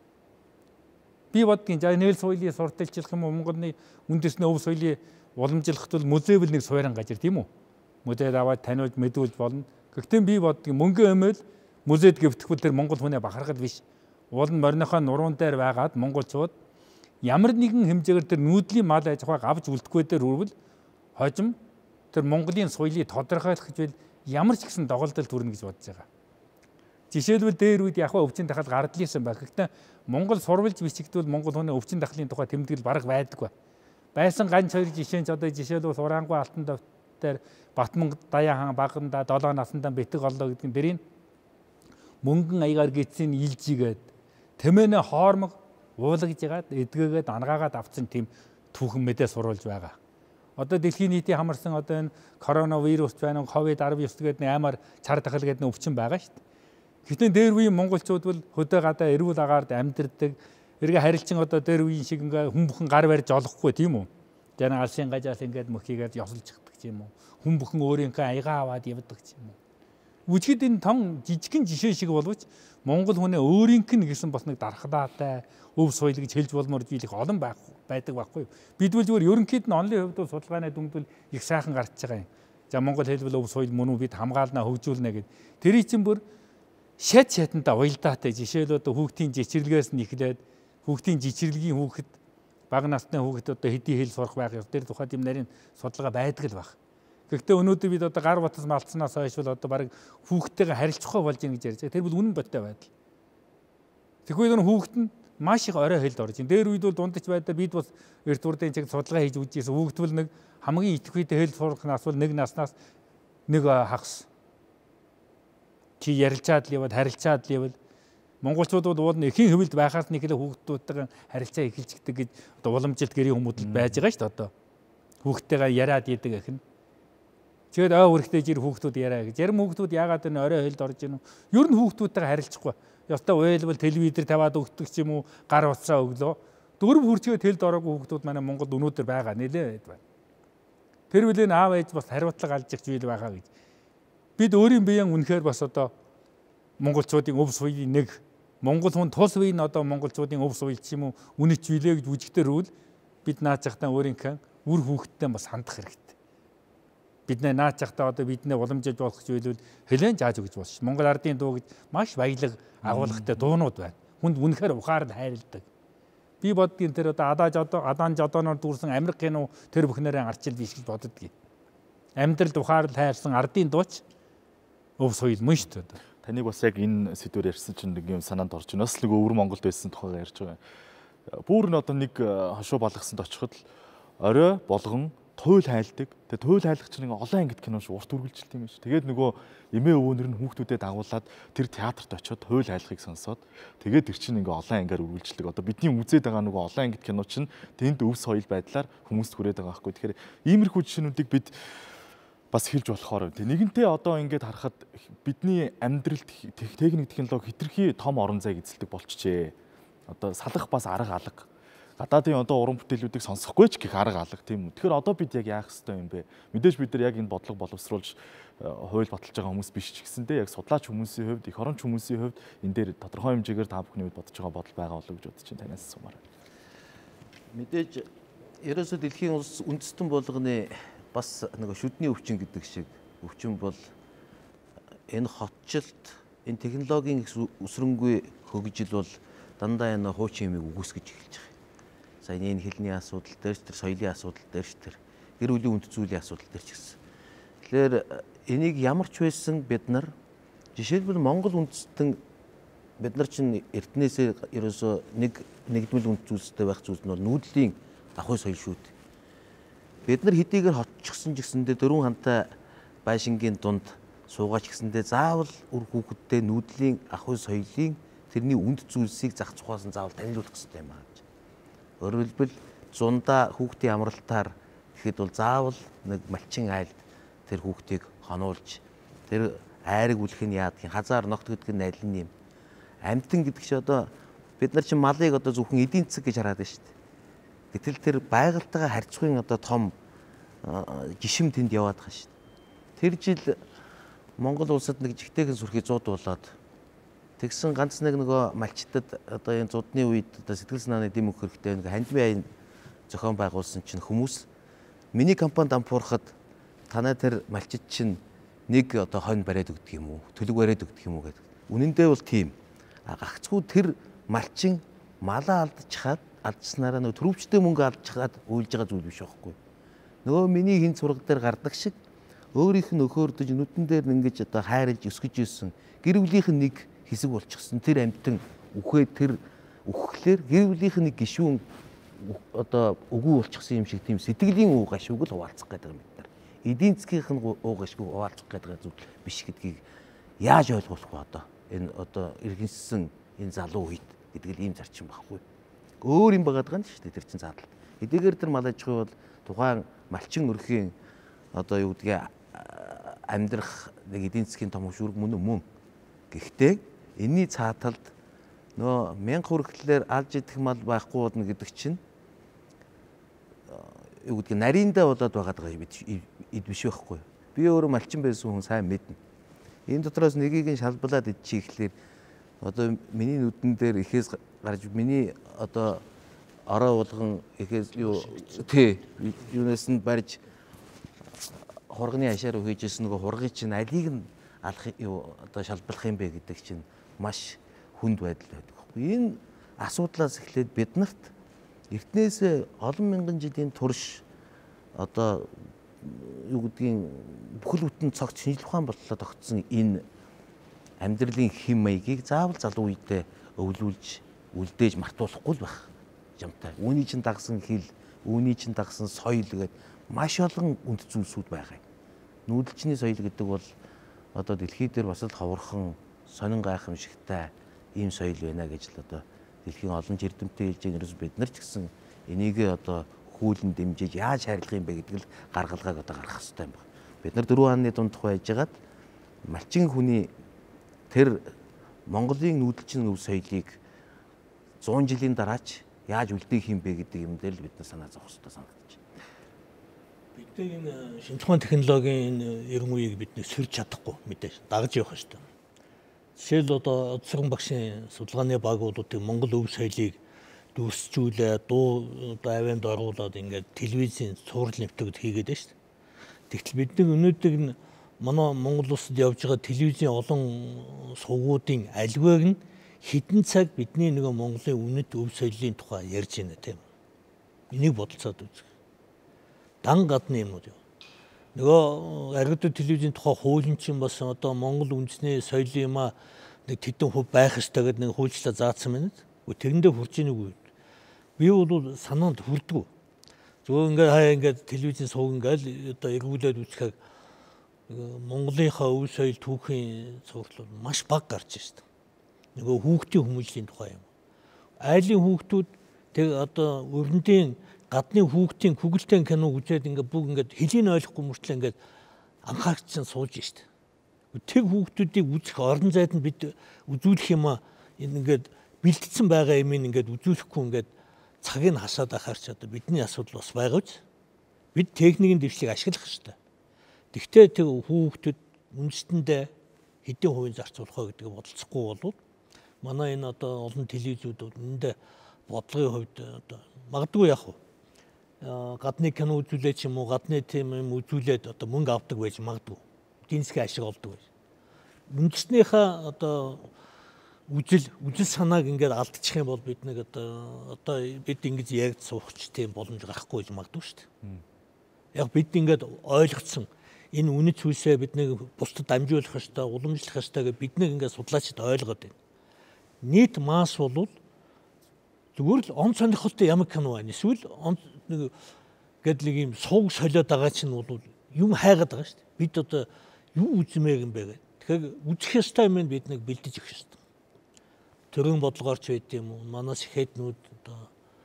Би бодгийн за нэл соёлыг сурталчлах юм уу Монголны үндэсний өв соёлыг уламжлахт бол музейвэл нэг суурин гажир тийм үү? Музейд аваад таниулж мэдүүлж болно. Гэхдээ би бодгийн мөнгө өмөл музейд гэвтгэвэл тэр Монгол хүнээ бахархал биш. Уулын морийнхоо нуруунд дээр байгаад монголчууд ямар нэгэн хэмжээгээр тэр нүүдлийн мал аж ахуйг авч үлдэхгүй дээр үрвэл хожим тэр Монголын соёлыг тодорхойлох гэж бол ямар ч гэсэн доголдол төрнө гэж бодож байгаа. Жишээлбэл дээр үед яг өвчин дахал гардлийсэн байх. Гэхдээ Монгол сурвалж бичигдвэл Монгол хүний өвчин дахлын тухай тэмдэглэл бараг байдаггүй. Байсан ганц хоёр жишээ нь одоо жишээлбэл Сураангуй алтан дээр Батман Даян хаан баганда долоо насандаа битэг оллоо гэдэг нь дэрийн мөнгөн аягаар гидсийн илжигээд тэмээнэ хоормог уулагж ягаад эдгээгээд ангаагаад авцсан тийм түүхэн мэдээ суруулж байгаа. Одоо дэлхийн нийтийн хамарсан одоо энэ коронавирус байна, ковид десятtogues гэдэг нэг аймаар чар тахал гэдэг нэг өвчин байгаа шүү дээ. Гэхдээ дээр үеийн монголчууд бол хөдөө гадаа эрүүл агаард амьдардаг. Эргээ харилцан одоо дээр үеийн шиг ингээ хүн бүхэн гар барьж олохгүй тийм үү? Жана алсын гажаас ингээд мөхийгээд ёсолж чаддаг юм уу? Хүн бүхэн өөрийнхөө аягаа аваад явдаг юм уу? Үжихэд энэ том жижигхэн жишээ шиг боловч Монгол хүнээ өөрийнх нь гэсэн бас нэг дархлаатай өв соёл гэж хэлж болмоор зүйлих олон байх байдаг байхгүй юу. Бид бол зүгээр ерөнхийд нь онлын хувьд судалгааны дүнг их сайхан гарч байгаа юм. За Монгол хэлбэл өв соёл мөн үү бид хамгаалнаа хөгжүүлнэ гэд. Тэрий чинь бүр шат шатанда уялдаатай жишээл одоо хүүхдийн жичирлэгээс нь эхлээд хүүхдийн жичирлэгийн хүүхэд бага насны хүүхэд одоо хэдий хэл сурах байх юм. Тэр тухайд юм нарийн судалгаа байдаг л баг. Гэхдээ өнөөдөр бид одоо гар батас малтснаас хойш бол одоо баг хүүхдтэйгээ харилцахгүй болж ийн гэж ярьж байгаа. Тэр бол үнэн бодтой байдал. Тэгэхгүй энэ хүүхэд нь маш их орой хэлд орж ийн. Дээр үед бол дундаж байдаа бид бас эрт урдын чиг судалгаа хийж үзчихсэн. Хүүхэд бол нэг хамгийн идэвхтэй хэл сурах нас бол нэг наснаас нэг хагас. Чи ярилцаад л яваад харилцаад л явал монголчууд бол уул нэхийн хөвөлд байхаас нэг л хүүхдүүдтэйгээ харилцаа эхэлждэг гэж одоо уламжилт гэрийн хүмүүст байж байгаа шүү дээ одоо. Хүүхдтэйгээ яриад идэг ахин. Тэгээд аа үргэлжтэй жир хүүхдүүд яриа гэж. Зарим хүүхдүүд яагаад энэ орой хөлд орж ийн үү? Ер нь хүүхдүүдтэйгээ харилцахгүй. Ёстой уйлбал телевизээр таваад өгдөг ч юм уу, гар уцаа өглөө. Дөрөв хүрчгээ телд ороогүй хүүхдүүд манай Монголд өнөөдөр байгаа нэлээд байна. Тэр үл энэ аав ээж бас хариуцлага алж их зүйл байгаа гэж. Бид өөрийн биеийн үнэхээр бас одоо монголчуудын өв соёлын нэг Монгол хүн тус үеийн одоо монголчуудын өв соёл ч юм уу үнэт зүйлээ гэж үжигдэрвэл бид наач захтаа өөрийнхөө үр хүүхдтэй бас хандах хэрэгтэй. Бидний наач захтаа одоо бидний уламжилж болох зүйлүүд хэлэн зааж өгч болж. Монгол ардын дуу гэж маш баялаг агуулгатай дуунууд байна. Хүнд үнэхээр ухаар нь хайрладаг. Би боддгийн тэр одоо адаа жодоо адаан жодооноор дүүрсэн Америк кино тэр бүхнээрээ арчил биш гэж боддгийг. Амьдралд ухаар л хайрсан ардын дууч өв соёл мөн шүү дээ. Таныг бас яг энэ сэдвээр ярьсан чинь нэг юм санаанд орж байна. Бас нэг өвөр Монголд байсан тухайгаа ярьж байгаа. Бүр нь одоо нэг хошуу балгасанд очиход л орой болгон туйл хайлдаг. Тэгээ туйл хайлах чинь нэг олон ангид кино шүү. Урт үргэлжилт юм шүү. Тэгээд нөгөө эмээ өвөөнөр нь хүүхдүүдэд дагуулад тэр театрт очиод туйл хайлахыг сонсоод тэгээд тэр чинь ингээ олон ангаар үргэлжлэдэг. Одоо бидний үзээд байгаа нөгөө олон ангид кино чинь тэнд өв соёл байдлаар хүмүүст хүрээд байгаа байхгүй. Тэгэхээр иймэрхүү жишээнүүдийг бид бас хэлж болохоор тийм нэгэнтээ одоо ингээд харахад бидний амьдралд техник технологи хэтэрхий том орон зайг эзэлдэг болчихжээ. Одоо салах бас арга алга. Гадаадын одоо уран бүтээлүүдийг сонсохгүй ч гэх арга алга тийм үү. Тэгэхээр одоо бид яг яах ёстой юм бэ? Мэдээж бид нар яг энэ бодлого боловсруулж хууль баталж байгаа хүмүүс биш ч гэсэндээ яг судлаач хүмүүсийн хувьд, эх оронч хүмүүсийн хувьд энэ дээр тодорхой хэмжээгээр та бүхний хувьд бодож байгаа бодол байгаа болов гэж бодож байна. Танаас асуумаар. Мэдээж ерөөсөө дэлхийн улс үндэстэн болгоны бас нэг шүдний өвчин гэдэг шиг өвчин бол энэ хотчлт, энэ технологийн өсрөнгүй хөгжил бол дандаа энэ хуучин юмыг үгүйсгэж эхэлж байгаа. Сая энэ хэлний асуудал дээр ч тэр соёлын асуудал дээр ч тэр гэр бүлийн үнд зүйлийн асуудал дээр ч гэсэн. Тэгэхээр энийг ямар ч байсан бид нар жишээлбэл Монгол үндэстэн бид нар чинь эрдэнэсээ ерөөсөө нэг нэгдмэл үнд зүйлстэй байх зүйл нь бол нүүдлийн ахуй соёл шүү дээ. Бид нар хэдийгээр хотчихсон ч гэсэндээ дөрвөн хантай байшингийн дунд суугаач гэсэндээ заавал үр хүүхэдтэй нүүдлийн ахуй соёлын тэрний үнд зүйлсийг зах зугаас нь заавал танилцуулах хэрэгтэй юм аа. Өөрөөр хэлбэл зундаа хүүхдийн амралтаар гэхэд бол заавал нэг малчин айлд тэр хүүхдийг хонуулж тэр айрыг үлэх нь яадгийн хазаар ногт гэдэг нь аль нь юм. Амьтан гэдэг чи одоо бид нар чинь малыг одоо зөвхөн эдийн засаг гэж хараад байна шүү дээ. Гэтэл тэр байгальтайгаа харьцахын одоо том гишим тэнд яваад байгаа шүү дээ. Тэр жил Монгол улсад нэг жигтэйхэн сүрхий зуудуулаад тэгсэн ганц нэг нөгөө малчтад одоо энэ зудны үед одоо сэтгэл санааны дэм өгөх хэрэгтэй нэг хандмын аян зохион байгуулсан чинь хүмүүс миний компанид ампуурахад танай тэр малчид чинь нэг одоо хонь бариад өгдөг юм уу төлөг бариад өгдөг юм уу гэдэг. Үнэн дээр бол тийм. А гагцгүй тэр малчин малаа алдчихад алдснараа нөгөө төрөвчтэй мөнгө алдчихад уйлж байгаа зүйл биш байхгүй. Нөгөө миний хин сургал дээр гардаг шиг өөрийнх нь өхөөрдөж нүдэн дээр ингэж одоо хайрлж өсгөж ирсэн гэр бүлийнх нь нэг хэсэг болчихсон тэр амьтан үхээ тэр үххлээр гэр бүлийнх нь нэг гишүүн одоо үгүй болчихсон юм шиг тийм сэтгэлийн уу гашууг л хуваалцах гэдэг юм бид нар. Эдийн засгийнх нь уу гашууг хуваалцах гэдэг зүйл биш гэдгийг яаж ойлгох вэ одоо энэ одоо иргэншсэн энэ залуу үед гэдэг л ийм зарчим багхгүй. Өөр юм багаад байгаа нь шүү дээ тэр чин задлал. Хэдийгээр тэр мал аж ахуй бол тухайн малчин өрхийн одоо юу гэдгийг амьдрах нэг эдийн засгийн том хөшүүрэг мөн мөн. Гэхдээ энэний цааталд нөө мянга хүрэхлээр алж идэх мал байхгүй болно гэдэг чинь юу гэдгийг нарийнда болоод байгаа даа бид биш байхгүй. Би өөрөө малчин байсан хүн сайн мэднэ. Энэ дотроос нэгийг нь шалбалаад идчих ихлээр одоо миний нүдэн дээр ихээс гарч миний одоо ороо болгон ихээс юу тий юунаас нь барьж хурганы ашаар өгөөжсэн нөгөө хургыг чинь алийг нь алах юу одоо шалбалах юм бэ гэдэг чинь маш хүнд байдал байдаг. Энэ асуудлаас эхлээд биднэрт эртнээс олон мянган жилийн турш одоо юу гэдгийг бүхэл бүтэн цогц шинжлэх ухаан боллоо тогтсон энэ амьдралын хэм маягийг заавал залуу үедээ өвлүүлж үлдээж мартуулахгүй л байх юмтай. Үүний чинь дагсан хил, үүний чинь дагсан соёл гэдэг маш олон үнд зүйлсүүд байгаа. Нүүдэлчний соёл гэдэг бол одоо дэлхий дээр бас л ховорхон сонин гайхамшигтай ийм соёл байна гэж л одоо дэлхийн олон эрдэмтэн хэлж байгаа ерөөс бид нар ч гэсэн энийг одоо хүүлэн дэмжиж яаж хайрлах юм бэ гэдэг л гаргалгааг одоо гаргах хэрэгтэй юм байна. Бид нар дөрвөн хааны дунд байжгаад малчин хүний тэр Монголын нүүдэлчин өв соёлыг зуун жилийн дараач яаж үлдээх юм бэ гэдэг юм дээр л бид нар санаа зовох хэрэгтэй санагдаж байна. Бидний энэ шинжлэх ухааны технологийн эрен үеийг бид нэг сөрж чадахгүй мэдээж дагаж явах хэрэгтэй. Жишээл одоо Одсоргон багшийн судалгааны багуудыг Монгол өв соёлыг дүрсжүүлээ, дуу одоо авианд оруулаад ингээд телевизийн цуврал нэвтрүүлэг хийгээд байна шүү дээ. Тэгтэл бид нэг өнөөдөр нь манай Монгол улсад явж байгаа телевизийн олон сувгуудын аливааг нь хэдэн цаг бидний нэг Монголын үнэт өв соёлын тухай ярьж байна тийм. Энийг бодолцоод үзэх. Дан гадны юмуд юу. Нөгөө аргид телевизийн тухай хуулийн чинь бас одоо Монгол үндэсний соёлын юм а нэг тэдэн хөв байх ёстой гэдэг нэг хуульчлаа заасан байна. Тэрэндээ хүрч ийн үгүй. Би бол санаанд хүрдэггүй. Зөвхөн ингээд хаа ингээд телевизийн сууг ингээд одоо эргүүлээд үзэхээр Монголынхаа өв соёл түүхийн цуврал маш бага гарч ирсэн. Нөгөө хүүхдийн хүмүүжлийн тухай юм. Айлын хүүхдүүд тэг одоо өрөндийн гадны хүүхдийн күгэлтэн кино үзээд ингээд бүгд ингээд хэлийг ойлгохгүй мөртлөө ингээд анхаарч сууж штт. Тэг хүүхдүүдийг үзэх орон зайд нь бид үзүүлэх юм а ингээд бэлтгэсэн байгаа юм ингээд үзүүлэхгүй ингээд цагийг хасаад ахаарч одоо бидний асуудал бас байгаа биз. Бид техникийн дэвшлиг ашиглах хэрэгтэй. Тэгтээ тэг хүүхдүүд үндэстэндээ хэдийн хувийн зарцуулах вэ гэдгийг бодолцохгүй болвол манай энэ одоо олон телевизүүд үүндээ бодлогын хувьд одоо магадгүй яг уу гадны кино үзүүлээ ч юм уу гадны тийм юм үзүүлээд одоо мөнгө авдаг байж магадгүй. Эдийн засгийн ашиг олдог байж. Үндэснийхээ одоо үжил үжил санааг ингээд алдчих юм бол бид нэг одоо одоо бид ингэж ярьж суугч тийм боломж гарахгүй гэж магадгүй шүү дээ. Яг бид ингээд ойлгоцсон энэ үнэт зүйлсээ бид нэг бусдад дамжуулах ёстой, уламжлах ёстой гэж бид нэг ингээд судлаачид ойлгоод байна. Нийт масс бол зүгээр л он сонирхолтой ямар кино байна. Эсвэл он нэг гэдлэг юм сууг солиод байгаа чинь бол юм хайгаад байгаа шүү дээ. Бид одоо юу үзмээр юм бэ гэдэг. Тэгэхээр үзэх ёстой юм бид нэг бэлдэж өгөх ёстой. Төрийн бодлогоорч байд юм уу? Манаас ихэднүүд одоо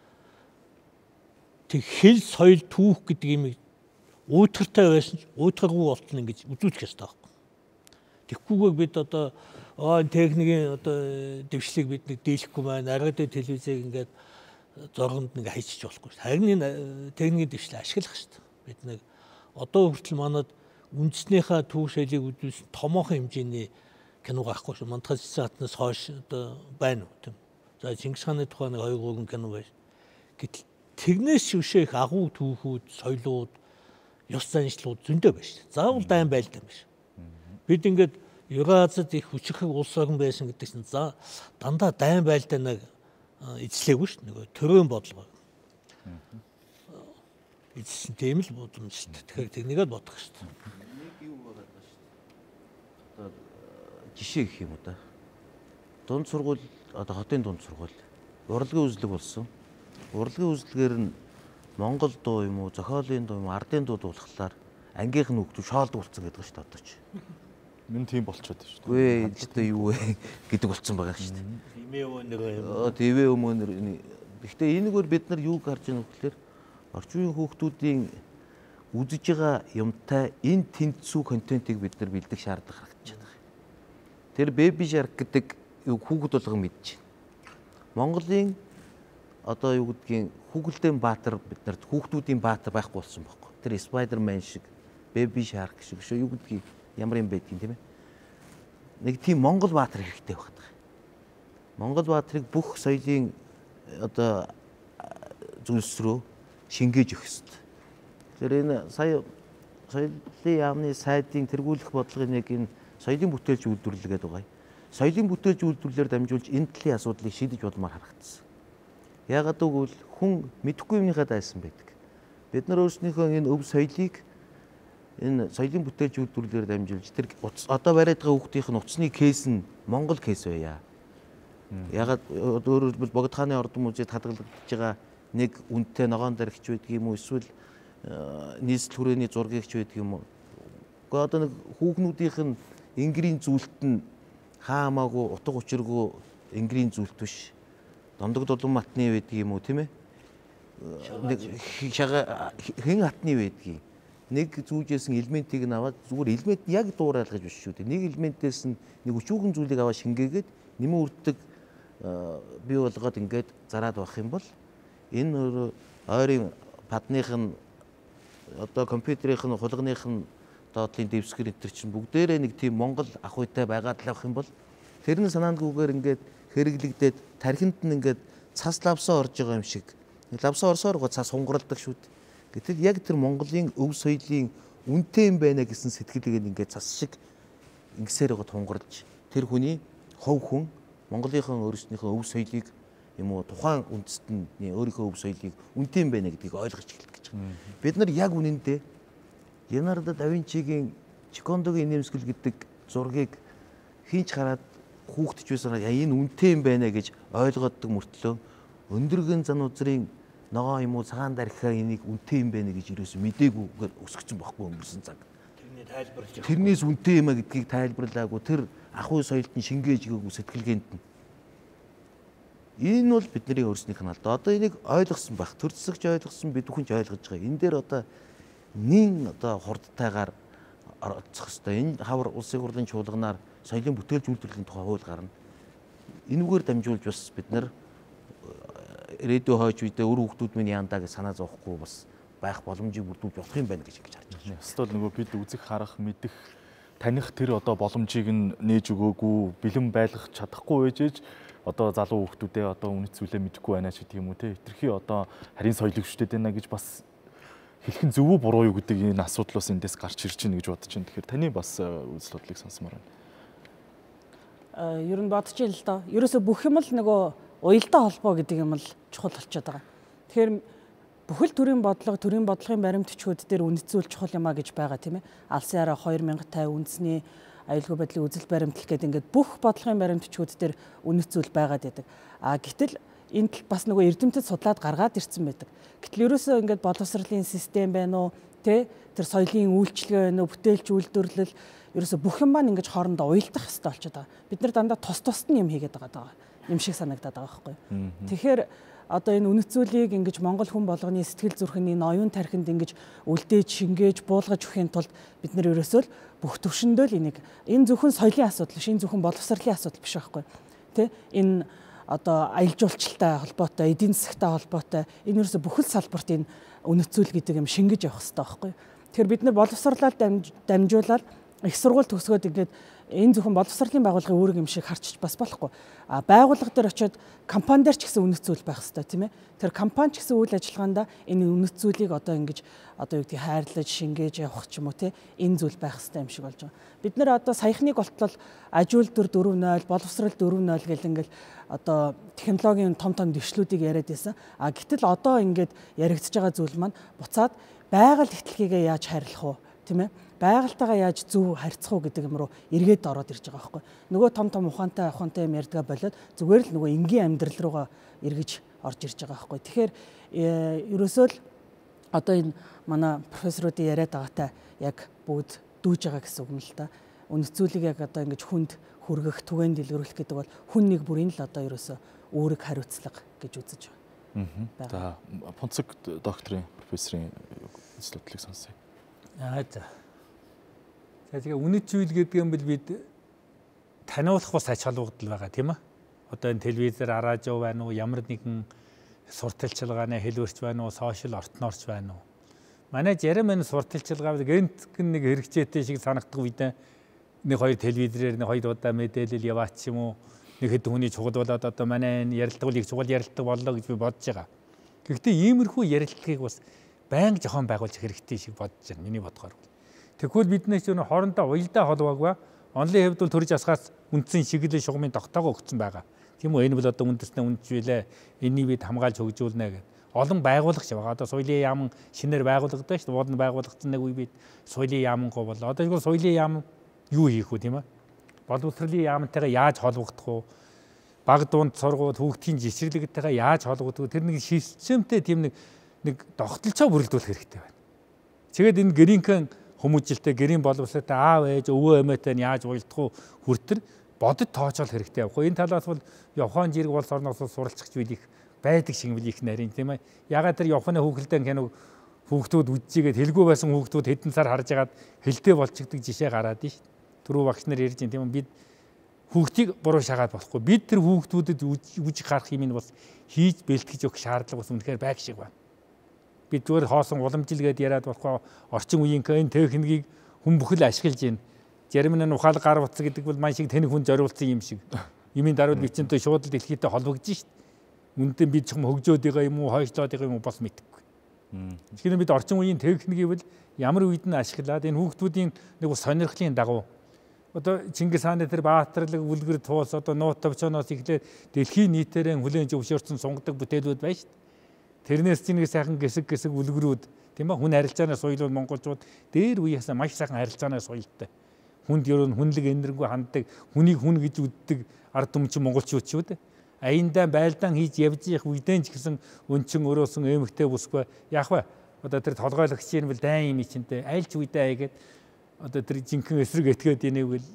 тэг хэл соёл түүх гэдэг юм уйтгартай байсан ч уйтгаргүй болтно ингэж үзүүлэх ёстой байхгүй. Тэгхгүйгээр бид одоо техникийн одоо дэвшлиг бид нэг дийлэхгүй байна. Аргад телевизийг ингээд зоргонд нэг хайчиж болохгүй шүү дээ. Харин энэ техникийн дэвшлиг ашиглах шүү дээ. Бид нэг одоо хүртэл манад үндэснийхээ түүх соёлыг үзүүлсэн томоохон хэмжээний кино гарахгүй шүү. Мантахас цэцатнаас хойш одоо байна уу тийм. За Чингис хааны тухай нэг хоёр гурван кино байна. Гэтэл тэрнээс шүшээ их агуу түүхүүд, соёлууд, ёс заншлууд зөндөө байна шүү. Заавал дайн байлдаа биш. Бид ингээд Евразиад их хүчрхэг улс орн байсан гэдэг чинь за дандаа дайн байлдаа нэг эзлээгүй шүү. Нөгөө төрийн бодлого. Эзсэн тийм л бодомж шүү. Тэгэхээр тэрнийгээ бодох шүү. Жишээ гэх юм уу да. Дунд сургууль одоо хотын дунд сургууль урлагийн үзлэг болсон. Урлагийн үзлэгээр нь Монгол дуу юм уу, зохиолын дуу юм уу, ардын дуу дуулахлаар ангийнх нь хүүхдүүд шоолдог болсон гэдэг шүү дээ одоо ч. Мэн тийм болчиход шүү дээ. Үгүй ээ ч одоо юу вэ гэдэг болсон байгаа шүү дээ. Тэмээ өнөр юм. Аа тэмээ өнөр. Гэхдээ энэгээр бид нар юуг харж байгаа вэ гэхээр орчин үеийн хүүхдүүдийн үзэж байгаа юмтай энэ тэнцүү контентыг бид нар бэлдэх шаардлага харагдаж байна. Тэр Baby Shark гэдэг юу хүүхэд болгон мэдж байна. Монголын одоо юу гэдгийг хүүхэлдэйн баатар бид нарт хүүхдүүдийн баатар байхгүй болсон байхгүй. Тэр Spider-Man шиг, Baby Shark шиг шүү юу гэдгийг ямар юм байдгийг тийм ээ. нэг тийм Монгол баатар хэрэгтэй байна. Монгол баатарыг бүх соёлын одоо зүйлс рүү шингээж өгөх хэрэгтэй. Тэгэхээр энэ сая соёлын яамны сайдын тэргүүлэх бодлогын нэг энэ соёлын бүтээлч үйлдвэрлэл гэдэг байгаа. Соёлын бүтээлч үйлдвэрлэлээр дамжуулж энэ талын асуудлыг шийдэж болмоор харагдсан. Яагаад гэвэл хүн мэдэхгүй юмныхаа дайсан байдаг. Бид нар өөрснийхөө энэ өв соёлыг энэ соёлын бүтээлч үйлдвэрлэлээр дамжуулж тэр одоо бариад байгаа хүүхдийн утасны кейс нь Монгол кейс байя. Ягаад өөрөөр хэлбэл Богд хааны ордон музейд хадгалагдаж байгаа нэг үнэтэй ногоон даригч байдаг юм уу эсвэл нийслэл хүрээний зургийг ч байдаг юм уу. Гэхдээ одоо нэг хүүхнүүдийнх нь ингирийн зүйлт нь хаамаагүй утга учиргүй ингирийн зүйлт биш. Дондог дулан матны байдаг юм уу тийм ээ? Нэг шага хэн хатны байдгийг нэг зүүжсэн элементийг нь аваад зүгээр элемент яг дуурайлгаж биш шүү дээ. Нэг элементээс нь нэг өчүүхэн зүйлийг аваад шингээгээд нэмэн үрддэг бий болгоод ингээд зараад байх юм бол энэ ойрын падных нь одоо компьютерийнх нь хулгайных нь доотлын дэвсгэр энэ чинь бүгдээрээ нэг тийм Монгол ах уйтай байгаад л авах юм бол тэр нь санаандгүйгээр ингээд хэрэглэгдээд тархинд нь ингээд цас лавсаа орж байгаа юм шиг. Лавсаа орсоор го цас хунгаралдаг шүү дээ. Гэтэл яг тэр Монголын өв соёлын үнэтэй юм байна гэсэн сэтгэлийг ингээд цас шиг ингэсээр го тунгарлж тэр хүний хов хүн Монголынхон өөрснийхөө өв соёлыг юм уу тухайн үндэстний өөрийнхөө өв соёлыг үнэтэй юм байна гэдгийг ойлгож эхэлдэг гэж байна. Бид нар яг үнэндээ Леонардо да Винчигийн Чикондогийн нэмсгэл гэдэг зургийг хинч хараад хүүхдч байсан энэ үнэтэй юм байна гэж ойлгоддог мөртлөө өндөргөн зан узрын ногоо юм уу цагаан дарихаа энийг үнэтэй юм байна гэж ерөөсөө мдээгүй өсгөцсөн байхгүй өнгөрсөн цаг. Тэрний тайлбарлаж тэрнээс үнэтэй юм а гэдгийг тайлбарлаагүй тэр ахуй соёлд нь шингээж өгөөгүй сэтгэлгээнд нь. Энэ бол бидний өөрснийх нь алдаа. Одоо энийг ойлгосон байх. Төрөлсөгч ойлгосон бид бүхэн ч ойлгож байгаа. Энэ дээр одоо нин одоо хурдтайгаар оролцох хэрэгтэй. Энэ хавар улсын хурлын чуулганаар соёлын бүтээлч үйлдвэрлэлийн тухай хууль гарна. Энүүгээр дамжуулж бас бид нар рэдио хойч үедээ өр хүүхдүүд минь яандаа гэж санаа зовхгүй бас байх боломжийг бүрдүүлж болох юм байна гэж ингэж харж байна. Эсвэл нөгөө бид үзэх харах мэдэх таних тэр одоо боломжийг нь нээж өгөөгүй бэлэн байлгах чадахгүй байж одоо залуу хүүхдүүдээ одоо үнэт зүйлээ мэдэхгүй байна ч гэдэг юм уу те. Хитрхи одоо харийн соёлыг шүтээд байна гэж бас хэлхэн зөв үү буруу юу гэдэг энэ асуудлаас эндээс гарч ирж байна гэж бодож байна. Тэгэхээр таны бас үзэл бодлыг сонсомоор байна. Аа ер нь бодож ил л доо. Ерөөсө бүх юм л нөгөө уялдаа холбоо гэдэг юм л чухал болчиход байгаа. Тэгэхээр бүхэл төрлийн бодлого, төрийн бодлогын баримтчгүүд дээр үнэцүүл чухал юмаа гэж байгаа тийм ээ. Алсын араа хоёр мянга тавь үндэсний аюулгүй байдлын үзэл баримтлал гэдэг ингээд бүх бодлогын баримтчгүүд дээр үнэцүүл байгаад байдаг. А гэтэл энэ тал бас нөгөө эрдэмтэд судлаад гаргаад ирсэн байдаг. Гэтэл ерөөсөө ингээд боловсролын систем байна уу, тэ тэр соёлын үйлчлэгээ байна уу, бүтээлч үйлдвэрлэл ерөөсөө бүх юм маань ингээд хоорондоо уялдах хэрэгтэй болчиход байгаа. Бид нар дандаа тус тусд нь юм хийгээд байгаа юм шиг санагдаад байгаа байхгүй. Тэгэхээр одоо энэ үнэцүүлийг ингэж Монгол хүн болгоны сэтгэл зүрхний оюун тархинд ингэж үлдээж шингээж буулгаж өхийн тулд бид нар ерөөсөө л бүх төвшөндөө л энийг энэ зөвхөн соёлын асуудал биш, энэ зөвхөн боловсролын асуудал биш байхгүй. Тэ энэ одоо аялал жуулчлалтай холбоотой, эдийн засагтай холбоотой энэ ерөөсөө бүхэл салбарт энэ үнэцүүл гэдэг юм шингэж явах хэрэгтэй байхгүй. Тэгэхээр бид нар боловсрлал дамжуулаад их сургууль төгсгөөд ингээд энэ зөвхөн боловсролын байгууллагын үүрэг юм шиг харчиж бас болохгүй. А байгууллага дээр очиод компани дээр ч гэсэн үнэцүүл байх хэрэгтэй тийм ээ. Тэр компани ч гэсэн үйл ажиллагаанда энэ үнэцүүлийг одоо ингэж одоо юу гэдгийг хайрлаж шингээж явах ч юм уу тийм энэ зүйл байх хэрэгтэй юм шиг болж байгаа. Бид нэр одоо саяхныг болтол ажил дүр дөрөв нойл, боловсрал дөрөв нойл гэл ингээл одоо технологийн том том дэвшлүүдийг яриад байсан. А гэтэл одоо ингээд яригдж байгаа зүйл маань буцаад байгаль ихтлэхийгээ яаж хайрлах вэ тийм ээ. Байгальтайгаа яаж зөв харьцах уу гэдэг юм руу эргээд ороод ирж байгаа байхгүй. Нөгөө том том ухаантай ухаантай юм ярьдгаа болоод зүгээр л нөгөө энгийн амьдрал руугаа эргэж орж ирж байгаа байхгүй. Тэгэхээр ерөөсөө л одоо энэ манай профессоруудын яриад байгаатай яг бүгд дүүж байгаа гэсэн үг юм л та. Үнэцүүлийг яг одоо ингэж хүнд хүргэх, түгээн дэлгэрүүлэх гэдэг бол хүн нэг бүрийн л одоо ерөөсөө үүрэг хариуцлага гэж үзэж За байгаа. Понцог докторийн профессорын үзлэлийг сонсъё. Аа за. За тэгээ үнэт зүйл гэдэг юм бол бид таниулах бас ач холбогдол байгаа тийм ээ. Одоо энэ телевизээр араажуу байна уу, ямар нэгэн сурталчилгааны хэлбэрч байна уу, сошиал ортнорч байна уу. Манай зарим энэ сурталчилгаа гэнт нэг хэрэгцээтэй шиг санагдах үед нэг хоёр телевизээр нэг хоёр удаа мэдээлэл яваач юм уу нэг хэд хүний чухалуулаад одоо манай ярилцлагыг чухал ярилцлага боллоо гэж би бодож байгаа. Гэхдээ иймэрхүү ярилцлагыг бас байнга зохион байгуулж хэрэгтэй шиг бодож байна миний бодгоор. Тэгвэл биднээс ч хоорондоо уялдаа холбоогүй онлын хэвд бол төрж асгаас үндсэн шиглэл шугамын тогтоогоо өгсөн байгаа. Тийм үү, энэ бол одоо үндэснээ үндчвэлээ, энийг бид хамгаалж хөгжүүлнэ гэдэг. Олон байгуулагч байгаа. Одоо соёлын яам шинээр байгуулагдсан шүү дээ. Уул нь байгуулагдсан нэг үе бид соёлын яамгүй болоо. Одоо энэ соёлын яам юу хийх вэ тийм ээ? Боловсролын яамтайгаа яаж холбогдох вэ? Баг дунд сургууль хүүхдийн жишрэлэгтэйгээ яаж холбогдох вэ? Тэр нэг системтэй тийм нэг нэг тогтолцоо бүрэлдүүлэх хэрэгтэй байна. Тэгээд энэ гэрийнхэн хүмүүжилтэй гэрийн боловсролтой аав ээж өвөө эмээтэй нь яаж уялдах вэ хүртэр бодод тоочол хэрэгтэй явах. Энэ талаас бол Явхан жирэг улс орноос суралцах зүйл их байдаг шиг мэл их нарийн тийм ээ. Ягаад тэр Явханы хүүхэлдэйн киног хүүхдүүд үдчихгээд хэлгүй байсан хүүхдүүд хэдэн сар харж агаад хэлтэй болчихдаг жишээ гараад ш. Түрүү багш нар ярьж байгаа тийм бид хүүхдийг буруу шагаад болохгүй. Бид тэр хүүхдүүдэд үжиг харах юм нь бас хийж бэлтгэж өгөх шаардлага бас үнэхээр байг шиг байна. Бид зүгээр хоосон уламжилгээд яриад болохгүй орчин үеийн энэ техникийг хүн бүхэл ашиглаж байна. Зарим нь ухаал гар утас гэдэг бол маань шиг тэнэг хүн зориулсан юм шиг. Юмын даруйд бичэнтэй шууд л дэлхийдээ холбогдож шít. Үндэн бид ч юм хөгжөөд байгаа юм уу, хойшлоод байгаа юм уу бас мэдэхгүй. Тэгэхээр бид орчин үеийн техникийг бол ямар үед нь ашиглаад энэ хүүхдүүдийн нэг сонирхлын дагуу одоо Чингис хааны тэр баатарлаг үлгэр туус одоо нууц төвчнөөс эхлээд дэлхийн нийтээрээ хүлээн зөвшөөрсөн сунгадаг бүтээлүүд байна шít. Тэрнээс чинь нэг сайхан гэсэг гэсэг үлгэрүүд тийм ээ хүн харилцааны соёл бол монголчууд дээр үеэс маш сайхан харилцааны соёлтой. Хүнд ерөн хүнлэг энэргүй ханддаг, хүнийг хүн гэж үздэг ард түмчин монголчууд ч үү. Аяндаа байлдаан хийж явж явах үедэн ч гэсэн өнчин өрөөсөн эмэгтэй бүсгүй яах вэ? Одоо тэр толгойлогчийн бол дайн юм чинтэй айлч үедээ аягээд одоо тэр жинхэнэ эсрэг этгээд энийг бол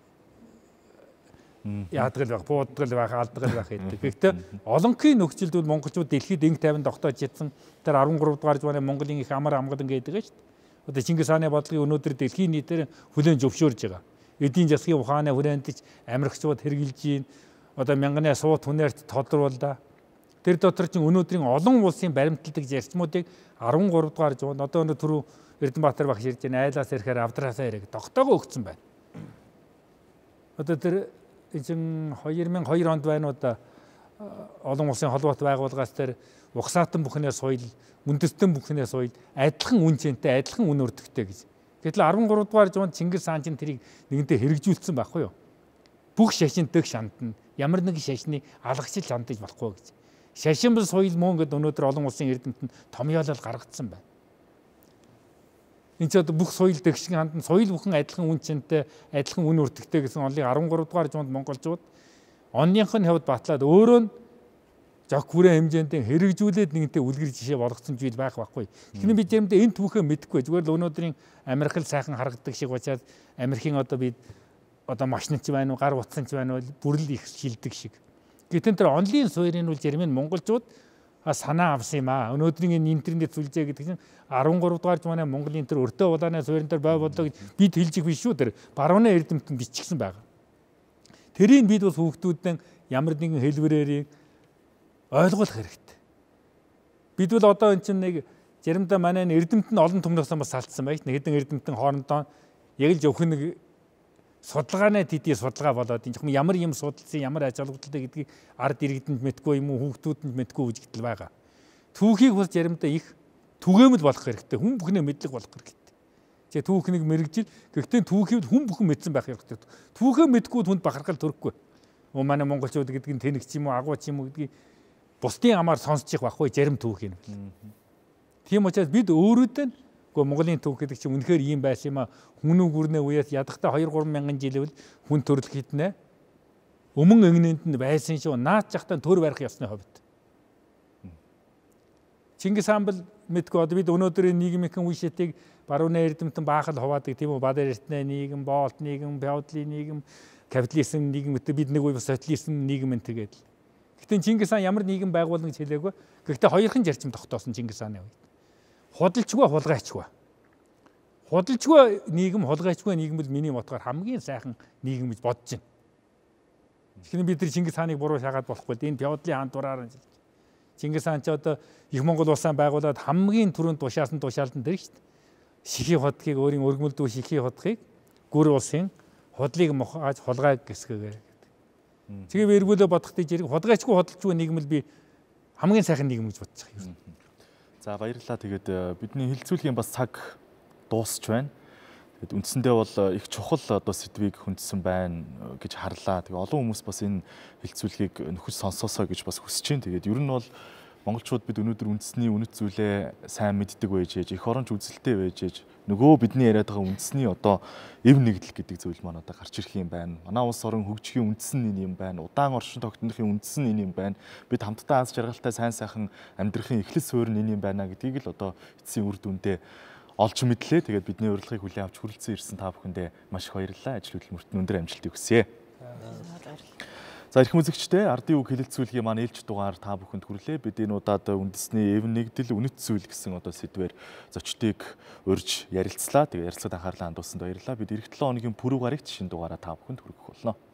яадгал байх, буудгал байх, алдгал байх гэдэг. Гэхдээ олонхын нөхцөлд бол монголчууд дэлхийд инг тайван тогтоож чадсан. Тэр арван гурав дугаар зууны Монголын их амар амгалан гэдэг шүү дээ. Одоо Чингис хааны бодлогын өнөөдөр дэлхийн нийтээр хүлээн зөвшөөрж байгаа. Эдийн засгийн ухааны хүрээндж Америкчууд хэрэгжилж байна. Одоо мянганы сууд хүнээрт тодруулаа. Тэр дотор чинь өнөөдрийн олон улсын баримтлагдаг зарчмуудыг арван гурав дугаар зуунд одоо өнөө түрүү Эрдэнэбаатар багш ярьж байна. Айлаас ирэхээр авдраасаа ирэх тогтоогоо өгсөн байна. Одоо тэр эзэн хоёр мың хоёр онд байна уу да олон улсын холбоот байгууллагаас тэр угсаатан бүхнээ соёл, үндэстэн бүхнээ соёл адилхан үн цэнтэй, адилхан үн өртөгтэй гэж. Гэтэл арван гурав дугаар зуунд Чингис хаан чинь тэрийг нэгэнтээ хэрэгжүүлсэн байхгүй юу? Бүх шашин дэх шандна, ямар нэгэн шашныг алгачил хандаж болохгүй гэж. Шашин бол соёл мөн гэдэг өнөөдөр олон улсын эрдэмтэнд томьёолол гаргацсан байна. Энд ч одоо бүх соёл дэгшин хандан соёл бүхэн адилхан үн цэнтэй, адилхан үн өртөгтэй гэсэн онлын арван гурав дугаар зуунд монголчууд онныхын хувьд батлаад өөрөө нь жог хүрээ хэмжээнд хэрэгжүүлээд нэгэнтээ үлгэр жишээ болгоцсон зүйл байх байхгүй. Тэгэхээр бид юмдаа энэ түүхээ мэдэхгүй. Зүгээр л өнөөдрийн Америкл сайхан харагддаг шиг учраас Америкийн одоо бид одоо машинч байна уу, гар утсанч байна уу бүрэл их шилдэг шиг. Гэтэл тэр онлын суурийн үл жирмэн монголчууд санаа авсан юм аа. Өнөөдрийн энэ интернет сүлжээ гэдэг чинь арван гурав дугаар зууны Монголын тэр өртөө улааны суурин дээр бай болоо гэж бид хэлж их биш шүү тэр. Барууны эрдэмтэнд биччихсэн байгаа. Тэрийг бид бас хүүхдүүдэн ямар нэгэн хэлбэрээр ойлгуулах хэрэгтэй. Бид бол одоо энэ чинь нэг заримдаа манай эрдэмтэн олон түмнээс бас салцсан байж. Нэг хэдэн эрдэмтэн хоорондоо яг л зөвхөн нэг судалгааны төдий судалгаа болоод энэ юм ямар юм судалсан, ямар ач холбогдолтой гэдгийг ард иргэдэнд мэдгүй юм уу, хүүхдүүдэнд мэдгүй үжигдэл байгаа. Түүхийг бас заримдаа их түгээмэл болох хэрэгтэй. Хүн бүхнээ мэдлэг болох хэрэгтэй. Тэгээ түүхнийг мэрэгжил. Гэхдээ түүхийг хүн бүхэн мэдсэн байх хэрэгтэй. Түүхээ мэдгүй хүнд бахархал төрөхгүй. Оо манай монголчууд гэдэг нь тэнэгч юм уу, агууч юм уу гэдгийг бусдын амаар сонсчих байхгүй зарим түүх юм. Тийм учраас бид өөрөөдөө Монголын түүх гэдэг чинь үнэхээр ийм байсан юм а. Хүн үгүрнээ үеэс ядахтаа хоёр гурван мянган жил үл хүн төрөл хитнэ. Өмнө эгнэнд нь байсан шүү. Наад жахтаа төр барих ёсны хувьд. Чингис хаан бол мэдгүй одоо бид өнөөдрийн нийгмийн үе шатыг барууны эрдэмтэн баахал хуваадаг тийм үү? Бадар эртнэ нийгэм, боолт нийгэм, феодалын нийгэм, капитализм нийгэм гэдэг бид нэг үе социализм нийгэм энэ тэгээд. Гэхдээ Чингис хаан ямар нийгэм байгуулна гэж хэлээгүй. Гэхдээ хоёрхан зарчим тогтоосон Чингис хааны үед. Худалчгүй хулгайчгүй. Худалчгүй нийгэм, хулгайчгүй нийгэм бол миний мотгоор хамгийн сайхан нийгэм гэж бодож байна. Тэгэхээр бид нар Чингис хааныг буруу шагаад болохгүй. Энэ феодалын хаан дураар нь Чингис хаан ч одоо их Монгол улсаа байгуулад хамгийн түрүүнд тушаасан тушаалдан дээр шүү дээ. Шихий хотгийг өөрийн өргөмөл дүү шихий хотгийг гүр улсын худлыг мохоож хулгайг гэсгэгээ. Тэгээ би эргүүлээ бодохдоо зэрэг хулгайчгүй хөдөлжгүй нийгэм л би хамгийн сайхан нийгэм гэж бодчих юм. За баярлалаа. Тэгээд бидний хилцүүлгийн бас цаг дуусч байна. Тэгээд үндсэндээ бол их чухал одоо сэдвийг хүндсэн байна гэж харлаа. Тэгээд олон хүмүүс бас энэ хилцүүлгийг нөхөж сонсоосоо гэж бас хүсэж байна. Тэгээд ер нь бол монголчууд бид өнөөдөр үндэсний үнэт зүйлээ сайн мэддэг байж ээж, их оронч үзэлтэй байж ээж, нөгөө бидний яриад байгаа үндэсний одоо эв нэгдэл гэдэг зүйл маань одоо гарч ирэх юм байна. Манай улс орон хөгжихийн үндэс нь энэ юм байна. Удаан оршин тогтнохын үндэс нь энэ юм байна. Бид хамтдаа аз жаргалтай сайн сайхан амьдрахын эхлэл суурь нь энэ юм байна гэдгийг л одоо эцсийн үр дүндээ олж мэдлээ. Тэгээд бидний урилгыг хүлээн авч хүрэлцэн ирсэн та бүхэндээ маш их баярлалаа. Ажил хөдөлмөрт нь өндөр амжилтыг хүсье. За эрхэм үзэгчдээ ардын үг хэлэлцүүлгийн маань ээлж дугаар та бүхэнд хүрлээ. Бид энэ удаад үндэсний эв нэгдэл үнэт зүйл гэсэн одоо сэдвээр зочдыг урьж ярилцлаа. Тэгээд ярилцлагад анхаарлаа хандуулсанд баярлалаа. Бид эх долоо хоногийн пүрэв гарагт шинэ дугаараа та бүхэнд хүргэх болно.